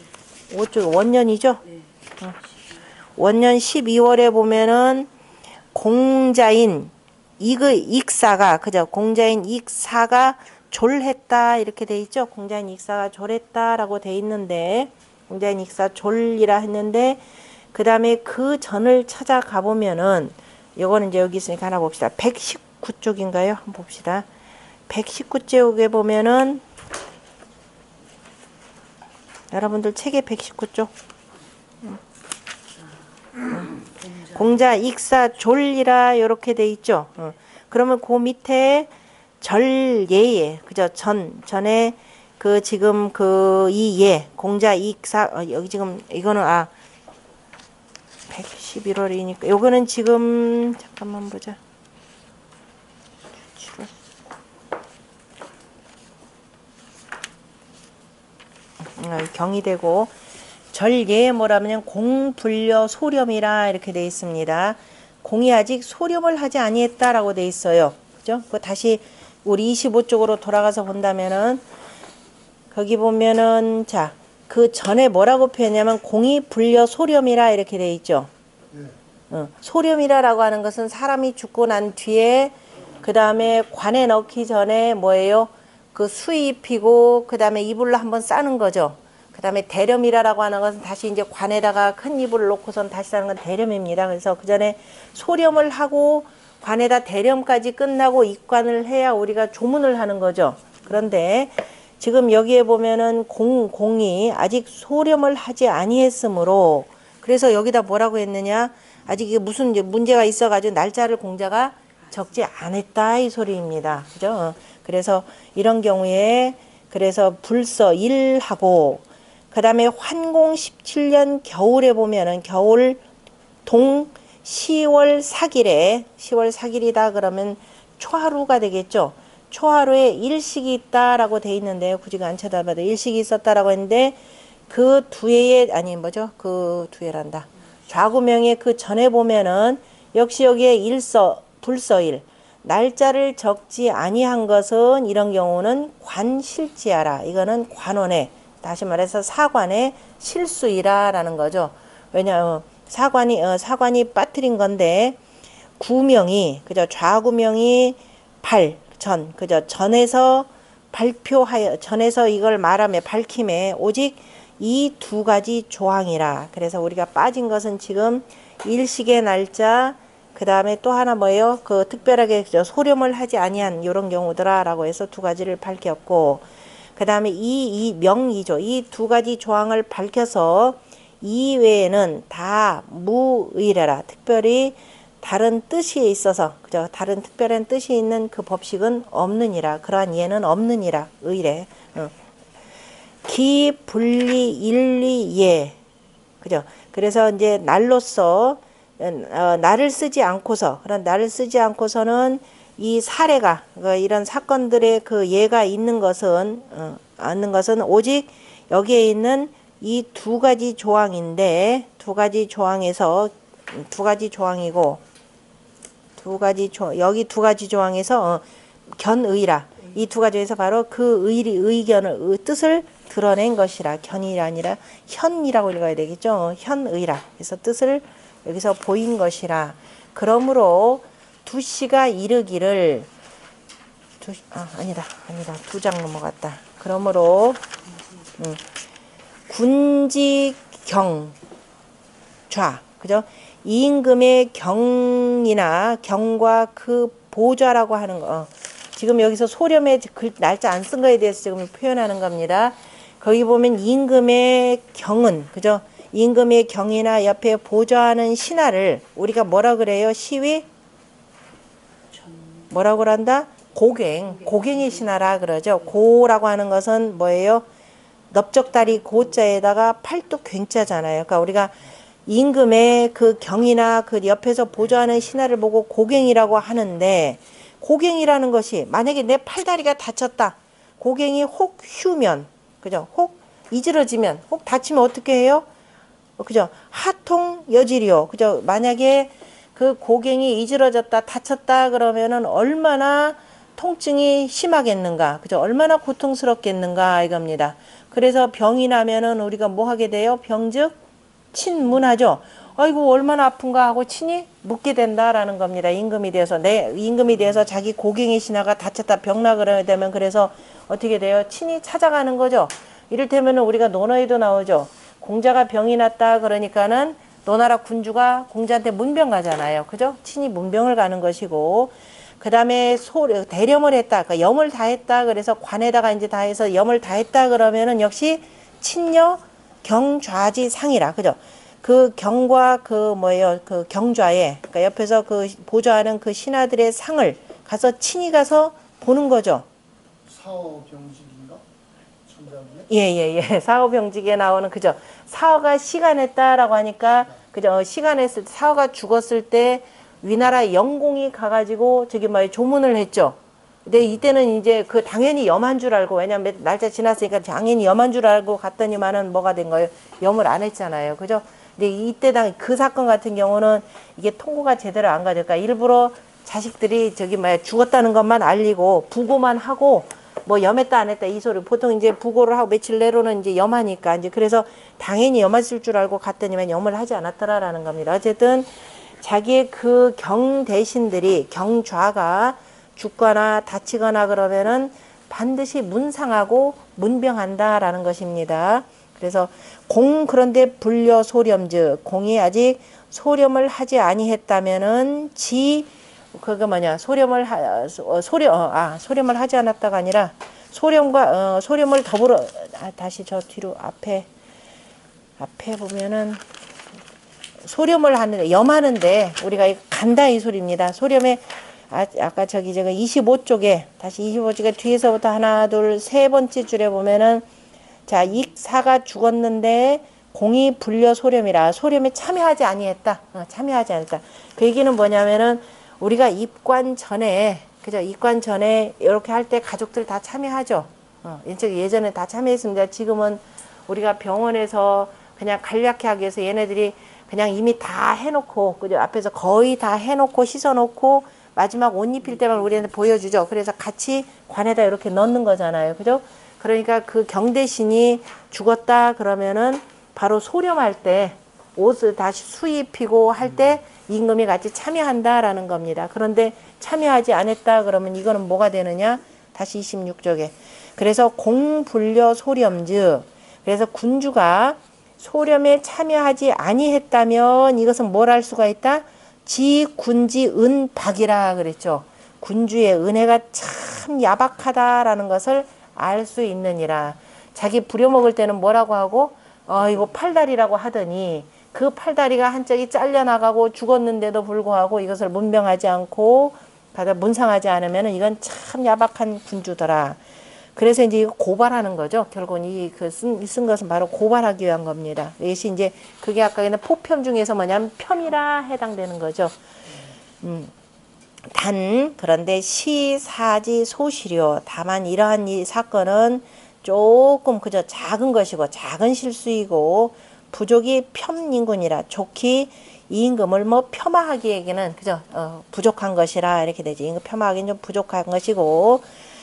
오쪽 원년이죠. 어. 원년 십이월에 보면은 공자인 이그 익사가 그죠? 공자인 익사가 졸했다 이렇게 돼 있죠. 공자인 익사가 졸했다라고 돼 있는데 공자인 익사 졸이라 했는데 그 다음에 그 전을 찾아가 보면은 요거는 이제 여기 있으니까 하나 봅시다. 백십구 쪽인가요? 한번 봅시다. 백십구 쪽에 보면은 여러분들 책에 백십구 쪽 공자 익사 졸이라 요렇게 돼 있죠. 어. 그러면 그 밑에 절예예 그죠? 전 전에 그 지금 그 이 예 공자 익사 어, 여기 지금 이거는 아 백십일 월이니까 요거는 지금 잠깐만 보자. 어, 경이 되고 절예에 뭐라면 공불려 소렴이라 이렇게 돼 있습니다. 공이 아직 소렴을 하지 아니했다라고 돼 있어요. 그죠? 그 다시 우리 이십오 쪽으로 돌아가서 본다면은 거기 보면은 자, 그 전에 뭐라고 표현하냐면 공이 불려 소렴이라 이렇게 돼 있죠. 네. 어, 소렴이라라고 하는 것은 사람이 죽고 난 뒤에 그 다음에 관에 넣기 전에 뭐예요? 그 수입히고 그 다음에 이불로 한번 싸는 거죠. 그 다음에 대렴이라고 하는 것은 다시 이제 관에다가 큰 이불을 놓고선 다시 싸는 건 대렴입니다. 그래서 그 전에 소렴을 하고 관에다 대렴까지 끝나고 입관을 해야 우리가 조문을 하는 거죠. 그런데 지금 여기에 보면은 공, 공이 아직 소렴을 하지 아니했으므로 그래서 여기다 뭐라고 했느냐 아직 이게 무슨 이제 문제가 있어가지고 날짜를 공자가 적지 않았다 이 소리입니다. 그죠? 그래서 이런 경우에 그래서 불서 일하고 그 다음에 환공 십칠 년 겨울에 보면은 겨울 동 시월 사길에 시월 사길이다 그러면 초하루가 되겠죠. 초하루에 일식이 있다라고 돼 있는데 굳이 안 쳐다봐도 일식이 있었다라고 했는데 그 두 해에 아니 뭐죠? 그 두 해란다. 좌구명의 그 전에 보면은 역시 여기에 일서 불서일 날짜를 적지 아니한 것은 이런 경우는 관실지하라. 이거는 관원의 다시 말해서 사관의 실수이라라는 거죠. 왜냐 사관이 어, 사관이 빠뜨린 건데 구명이 그죠? 좌구명이 발 전 그죠? 전에서 발표하여 전에서 이걸 말하며 밝힘에 오직 이 두 가지 조항이라. 그래서 우리가 빠진 것은 지금 일식의 날짜 그 다음에 또 하나 뭐예요? 그 특별하게 그죠? 소렴을 하지 아니한 이런 경우더라라고 해서 두 가지를 밝혔고 그 다음에 이, 이 명이죠. 이 두 가지 조항을 밝혀서 이외에는 다 무의례라. 특별히 다른 뜻이 있어서 그죠? 다른 특별한 뜻이 있는 그 법식은 없느니라. 그러한 예는 없느니라. 의례. 어. 기 분리 일리 예. 그죠? 그래서 이제 날로서 어, 날을 쓰지 않고서 그런 날을 쓰지 않고서는 이 사례가 그 이런 사건들의 그 예가 있는 것은 어, 않는 것은 오직 여기에 있는 이 두 가지 조항인데 두 가지 조항에서 두 가지 조항이고 두 가지 조 여기 두 가지 조항에서 어, 견의라 이 두 가지에서 바로 그 의, 의견을 의, 뜻을 드러낸 것이라 견이 아니라 현이라고 읽어야 되겠죠. 어, 현의라 그래서 뜻을 여기서 보인 것이라. 그러므로 두 시가 이르기를 두, 아 아니다 아니다 두 장 넘어갔다. 그러므로 음, 군지경 좌 그죠? 이임금의 경이나 경과 그 보좌라고 하는 거 어. 지금 여기서 소렴의 글, 날짜 안 쓴 거에 대해서 지금 표현하는 겁니다. 거기 보면 임금의 경은 그죠? 임금의 경이나 옆에 보좌하는 신하를 우리가 뭐라 그래요? 시위 뭐라고 그런다? 고갱 고갱의 신하라 그러죠. 고라고 하는 것은 뭐예요? 넓적다리 고자에다가 팔뚝 괭자잖아요. 그러니까 우리가 임금의 그 경이나 그 옆에서 보좌하는 신하를 보고 고갱이라고 하는데 고갱이라는 것이 만약에 내 팔다리가 다쳤다. 고갱이 혹 휴면 그죠? 혹 이지러지면 혹 다치면 어떻게 해요? 그죠? 하통 여지리요. 그죠? 만약에 그 고갱이 이지러졌다 다쳤다 그러면은 얼마나 통증이 심하겠는가. 그죠? 얼마나 고통스럽겠는가 이겁니다. 그래서 병이 나면은 우리가 뭐 하게 돼요? 병즉 친문하죠. 아이고 얼마나 아픈가 하고 친히 묻게 된다라는 겁니다. 임금이 되어서 내 임금이 되어서 자기 고경의 신하가 다쳤다 병나그러 되면 그래서 어떻게 돼요? 친히 찾아가는 거죠. 이를테면 우리가 논어에도 나오죠. 공자가 병이 났다 그러니까는 노나라 군주가 공자한테 문병 가잖아요. 그죠? 친히 문병을 가는 것이고 그 다음에 대렴을 했다. 그러니까 염을 다 했다. 그래서 관에다가 이제 다 해서 염을 다 했다 그러면은 역시 친녀 경좌지 상이라. 그죠? 그 경과 그 뭐예요? 그 경좌에 그러니까 옆에서 그 보좌하는 그 신하들의 상을 가서 친히 가서 보는 거죠. 사오병직인가? 예예예. 예, 예. 사오병직에 나오는 그죠. 사오가 시간했다라고 하니까 그죠. 시간했을 때 사오가 죽었을 때 위나라 영공이 가가지고 저기 뭐 조문을 했죠. 근데 이때는 이제 그 당연히 염한 줄 알고 왜냐면 날짜 지났으니까 당연히 염한 줄 알고 갔더니만은 뭐가 된 거예요? 염을 안 했잖아요. 그죠? 근데 이때 당 그 사건 같은 경우는 이게 통고가 제대로 안 가니까 일부러 자식들이 저기 뭐 죽었다는 것만 알리고 부고만 하고 뭐 염했다 안 했다 이 소리 보통 이제 부고를 하고 며칠 내로는 이제 염하니까 이제 그래서 당연히 염했을 줄 알고 갔더니만 염을 하지 않았더라라는 겁니다. 어쨌든 자기의 그 경 대신들이 경좌가 죽거나 다치거나 그러면은 반드시 문상하고 문병한다라는 것입니다. 그래서 공 그런데 불려 소렴즉 공이 아직 소렴을 하지 아니했다면은 지 그거 뭐냐 소렴을 하 소렴 아 소렴을 하지 않았다가 아니라 소렴과 어, 소렴을 더불어 아, 다시 저 뒤로 앞에 앞에 보면은 소렴을 하는데 염하는데 우리가 간다 이 소리입니다. 소렴에 아, 아까 저기 제가 이십오 쪽에 다시 이십오 쪽에 뒤에서부터 하나 둘 세 번째 줄에 보면은 자 익사가 죽었는데 공이 불려 소렴이라 소렴에 참여하지 아니했다. 어, 참여하지 않았다. 그 얘기는 뭐냐면은 우리가 입관 전에 그죠? 입관 전에 이렇게 할 때 가족들 다 참여하죠. 어, 예전에 다 참여했습니다. 지금은 우리가 병원에서 그냥 간략히 하기 위해서 얘네들이 그냥 이미 다 해놓고 그죠? 앞에서 거의 다 해놓고 씻어놓고 마지막 옷 입힐 때만 우리한테 보여주죠. 그래서 같이 관에다 이렇게 넣는 거잖아요. 그죠? 그러니까 그 경대신이 죽었다 그러면은 바로 소렴할 때 옷을 다시 수입히고 할 때 임금이 같이 참여한다라는 겁니다. 그런데 참여하지 않았다 그러면 이거는 뭐가 되느냐? 다시 이십육 쪽에. 그래서 공불려 소렴즉 그래서 군주가 소렴에 참여하지 아니했다면 이것은 뭘 할 수가 있다? 지 군지 은박이라 그랬죠. 군주의 은혜가 참 야박하다라는 것을 알 수 있느니라. 자기 부려먹을 때는 뭐라고 하고 어 이거 팔다리라고 하더니 그 팔다리가 한짝이 잘려나가고 죽었는데도 불구하고 이것을 문병하지 않고 가다 문상하지 않으면 이건 참 야박한 군주더라. 그래서 이제 이거 고발하는 거죠. 결국은 이 그 쓴 쓴 것은 바로 고발하기 위한 겁니다. 이것이 이제 그게 아까 있는 포편 중에서 뭐냐면 편이라 해당되는 거죠. 음. 단 그런데 시사지 소시료 다만 이러한 이 사건은 조금 그저 작은 것이고 작은 실수이고 부족이 폄인군이라 좋기 이 임금을 뭐 폄하하기에는 그죠 어, 부족한 것이라 이렇게 되지. 임금 폄하하기는 좀 부족한 것이고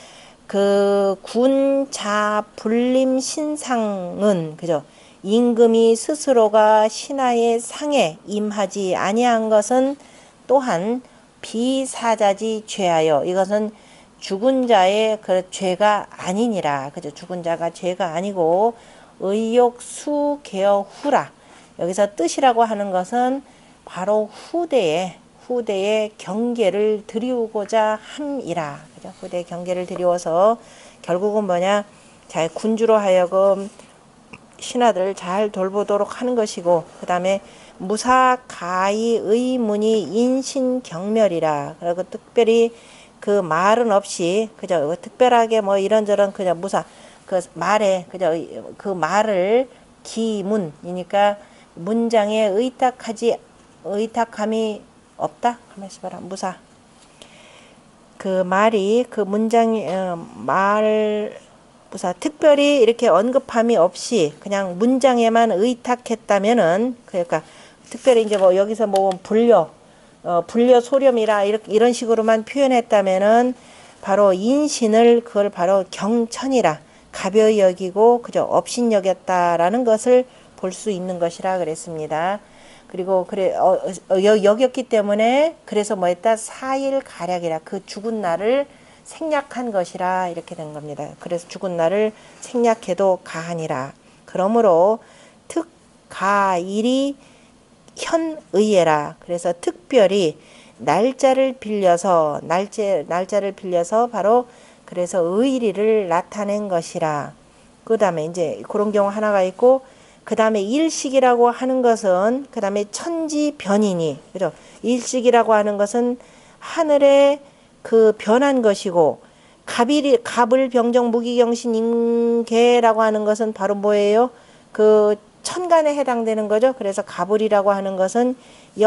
그 군자 불림 신상은 그죠 임금이 스스로가 신하의 상에 임하지 아니한 것은 또한 비사자지 죄하여 이것은 죽은 자의 그 죄가 아니니라. 그죠? 죽은 자가 죄가 아니고 의욕 수 개어 후라. 여기서 뜻이라고 하는 것은 바로 후대에 후대에 경계를 드리우고자 함이라. 그죠? 후대에 경계를 드리워서 결국은 뭐냐? 자, 군주로 하여금 신하들을 잘 돌보도록 하는 것이고 그다음에 무사 가히 의문이 인신경멸이라. 그리고 특별히 그 말은 없이 그저 특별하게 뭐 이런저런 그냥 무사 그 말에 그저 그 말을 기문이니까 문장에 의탁하지 의탁함이 없다. 가만 있어봐라. 무사 그 말이 그 문장이 어, 말 무사 특별히 이렇게 언급함이 없이 그냥 문장에만 의탁했다면은 그러니까 특별히 이제 뭐 여기서 뭐 불려 어, 불려 소렴이라 이렇게 이런 식으로만 표현했다면은 바로 인신을 그걸 바로 경천이라 가벼이 여기고 그저 업신 여겼다라는 것을 볼 수 있는 것이라 그랬습니다. 그리고 그래 어, 어, 여, 여겼기 때문에 그래서 뭐 했다 사일 가략이라 그 죽은 날을 생략한 것이라 이렇게 된 겁니다. 그래서 죽은 날을 생략해도 가하니라. 그러므로 특가일이 현의예라. 그래서 특별히 날짜를 빌려서 날짜 날짜를 빌려서 바로 그래서 의리를 나타낸 것이라. 그 다음에 이제 그런 경우 하나가 있고, 그 다음에 일식이라고 하는 것은 그 다음에 천지변이니, 그죠? 일식이라고 하는 것은 하늘에 그 변한 것이고, 갑일 갑을 병정 무기경신 인계라고 하는 것은 바로 뭐예요? 그 천간에 해당되는 거죠. 그래서 갑을이라고 하는 것은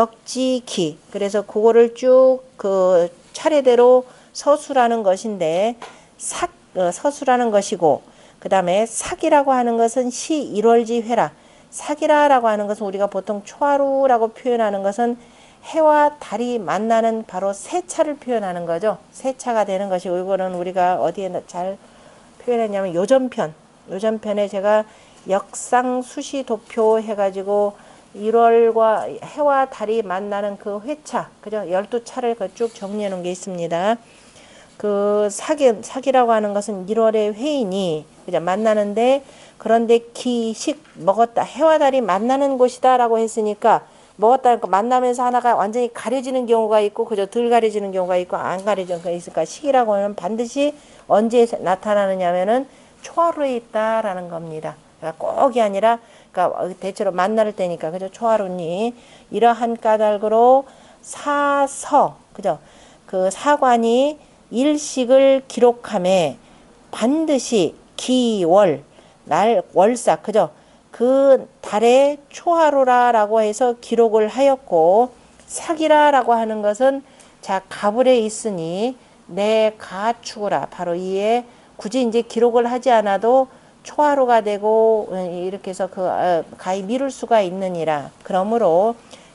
역지기. 그래서 그거를 쭉 그 차례대로 서술하는 것인데, 삭 어, 서술하는 것이고, 그 다음에 삭이라고 하는 것은 시 일월지 회라. 삭이라라고 하는 것은 우리가 보통 초하루라고 표현하는 것은 해와 달이 만나는 바로 세차를 표현하는 거죠. 세차가 되는 것이고, 이거는 우리가 어디에 잘 표현했냐면 요전편. 요전편에 제가 역상 수시 도표 해가지고 일월과 해와 달이 만나는 그 회차, 그죠? 열두 차를 쭉 정리해 놓은 게 있습니다. 그 사기, 사기라고 하는 것은 일월의 회이니, 그죠? 만나는데, 그런데 기식, 먹었다. 해와 달이 만나는 곳이다 라고 했으니까, 먹었다, 그러니까 만나면서 하나가 완전히 가려지는 경우가 있고, 그죠? 덜 가려지는 경우가 있고, 안 가려지는 경우가 있으니까, 시기라고 하면 반드시 언제 나타나느냐면은 초하루에 있다라는 겁니다. 그러니까 꼭이 아니라, 그러니까 대체로 만날 때니까, 그죠? 초하루니, 이러한 까닭으로 사서, 그죠? 그 사관이 일식을 기록함에 반드시 기월, 날, 월사, 그죠? 그 달의 초하루라라고 해서 기록을 하였고, 사기라라고 하는 것은 자, 가불에 있으니 내 가축으라. 바로 이에 굳이 이제 기록을 하지 않아도 초하루가 되고 이렇게 해서 그 어, 가히 미룰 수가 있느니라. 그러므로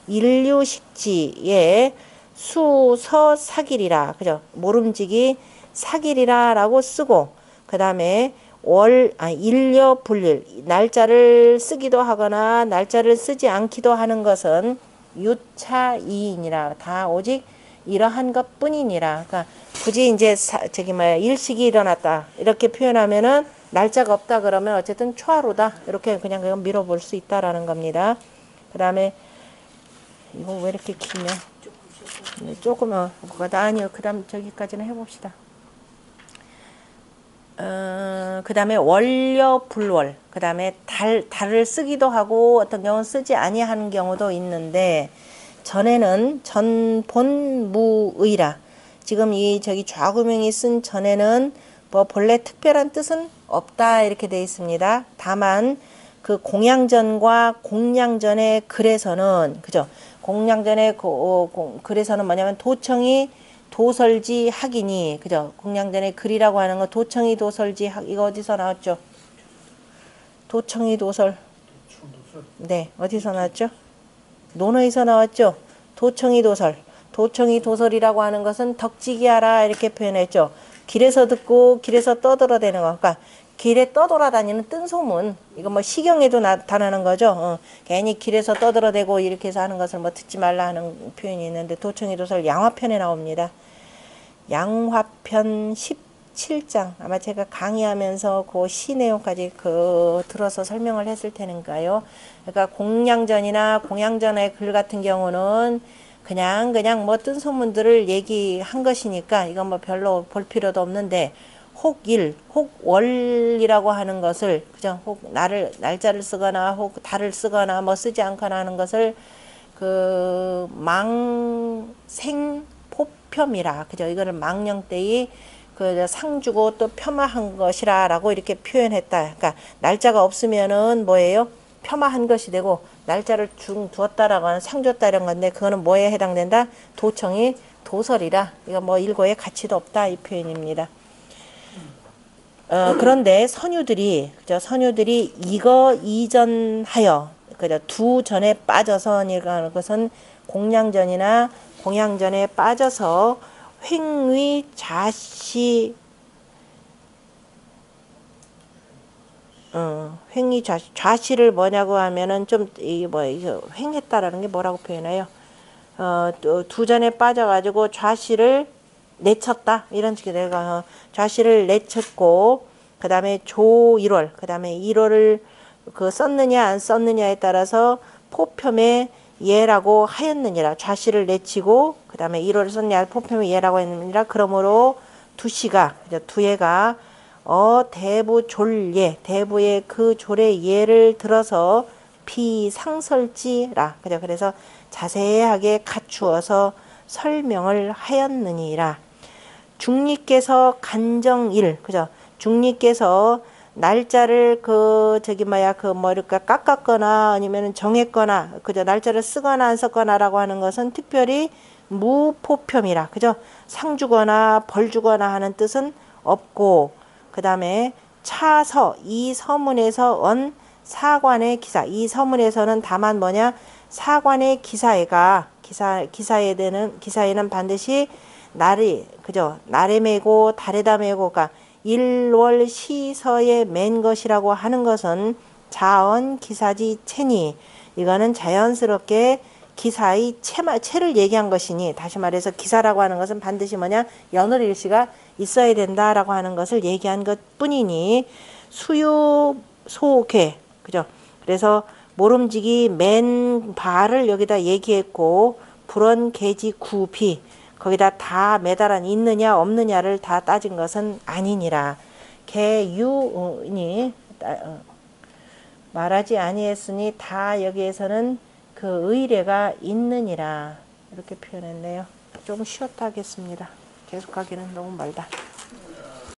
인류식지에 수서 사길이라. 그죠? 모름지기 사길이라라고 쓰고, 그 다음에 월, 아, 일려 불릴, 날짜를 쓰기도 하거나 날짜를 쓰지 않기도 하는 것은 유차이인이라. 다 오직 이러한 것 뿐이니라. 그러니까 굳이 이제 사, 저기 뭐야, 일식이 일어났다 이렇게 표현하면은 날짜가 없다 그러면 어쨌든 초하루다 이렇게 그냥 그냥 밀어볼 수 있다라는 겁니다. 그 다음에 이거 왜 이렇게 기냐? 조금 어, 아니요. 그 다음 저기까지는 해봅시다. 어, 그 다음에 월려 불월, 그 다음에 달, 달을 쓰기도 하고 어떤 경우는 쓰지 아니하는 경우도 있는데, 전에는 전본무의라. 지금 이 저기 좌구명이 쓴 전에는 뭐 본래 특별한 뜻은 없다 이렇게 되어 있습니다. 다만 그 공양전과 공양전의 글에서는, 그죠? 공양전의 그, 어, 글에서는 뭐냐면 도청이 도설지 학이니, 그죠? 공양전의 글이라고 하는 거 도청이 도설지 학, 이거 어디서 나왔죠? 도청이 도설. 네, 어디서 나왔죠? 논어에서 나왔죠? 도청이 도설. 도청이 도설이라고 하는 것은 덕지기하라 이렇게 표현했죠. 길에서 듣고 길에서 떠돌아대는 거. 그러니까 길에 떠돌아다니는 뜬소문. 이거 뭐 시경에도 나타나는 거죠. 어, 괜히 길에서 떠돌아대고 이렇게 해서 하는 것을 뭐 듣지 말라 하는 표현이 있는데, 도청이 도설 양화편에 나옵니다. 양화편 십칠 장. 아마 제가 강의하면서 그 시 내용까지 그 들어서 설명을 했을 테니까요. 그러니까 공양전이나 공양전의 글 같은 경우는 그냥 그냥 뭐 뜬소문들을 얘기한 것이니까 이건 뭐 별로 볼 필요도 없는데, 혹일, 혹월이라고 하는 것을, 그죠? 혹 날을, 날짜를 쓰거나 혹 달을 쓰거나 뭐 쓰지 않거나 하는 것을 그 망생포편이라, 그죠? 이거를 망령 때의 그 상 주고 또 폄하한 것이라라고 이렇게 표현했다. 그러니까 날짜가 없으면은 뭐예요? 폄하한 것이 되고, 날짜를 중 두었다라고 하는 상 줬다 이런 건데, 그거는 뭐에 해당된다? 도청이 도설이라. 이거 뭐 일고의 가치도 없다 이 표현입니다. 어, 그런데 선유들이, 그죠? 선유들이 이거 이전하여, 그죠? 두 전에 빠져서, 이라는 것은 공양전이나 공양전에 빠져서 횡위 자시, 어, 횡이 좌시, 좌시를 뭐냐고 하면은 좀 이게 뭐 이거 횡했다라는 게 뭐라고 표현해요? 어, 또 두전에 빠져가지고 좌시를 내쳤다 이런 식의 내가 어, 좌시를 내쳤고 그 다음에 조 일 월 그 다음에 일 월을 그 썼느냐 안 썼느냐에 따라서 포편의 예라고 하였느니라. 좌시를 내치고 그 다음에 일 월을 썼느냐 포편의 예라고 했느니라. 그러므로 두시가 두예가 어 대부 졸예 대부의 그 졸의 예를 들어서 비상설지라. 그죠? 그래서 자세하게 갖추어서 설명을 하였느니라. 중리께서 간정일 그죠? 중리께서 날짜를 그 저기 뭐야 그 뭐랄까 깎았거나 아니면 정했거나 그죠? 날짜를 쓰거나 안 썼거나라고 하는 것은 특별히 무포평이라. 그죠? 상 주거나 벌 주거나 하는 뜻은 없고 그 다음에 차서 이 서문에서 온 사관의 기사 이 서문에서는 다만 뭐냐 사관의 기사가 기사 기사에 되는 기사에는 반드시 날이 그죠 날에 매고 달에다 매고가 일월 시서에 맨 것이라고 하는 것은 자언 기사지 체니 이거는 자연스럽게 기사의 체마, 체를 얘기한 것이니 다시 말해서 기사라고 하는 것은 반드시 뭐냐 연월 일시가 있어야 된다라고 하는 것을 얘기한 것 뿐이니 수유 소개 그죠? 그래서 모름지기 맨 발을 여기다 얘기했고 불언 계지 구비 거기다 다 매달아 있느냐 없느냐를 다 따진 것은 아니니라. 개유니 말하지 아니했으니 다 여기에서는 그 의례가 있느니라 이렇게 표현했네요. 좀 쉬었다 하겠습니다. 계속하기는 너무 멀다.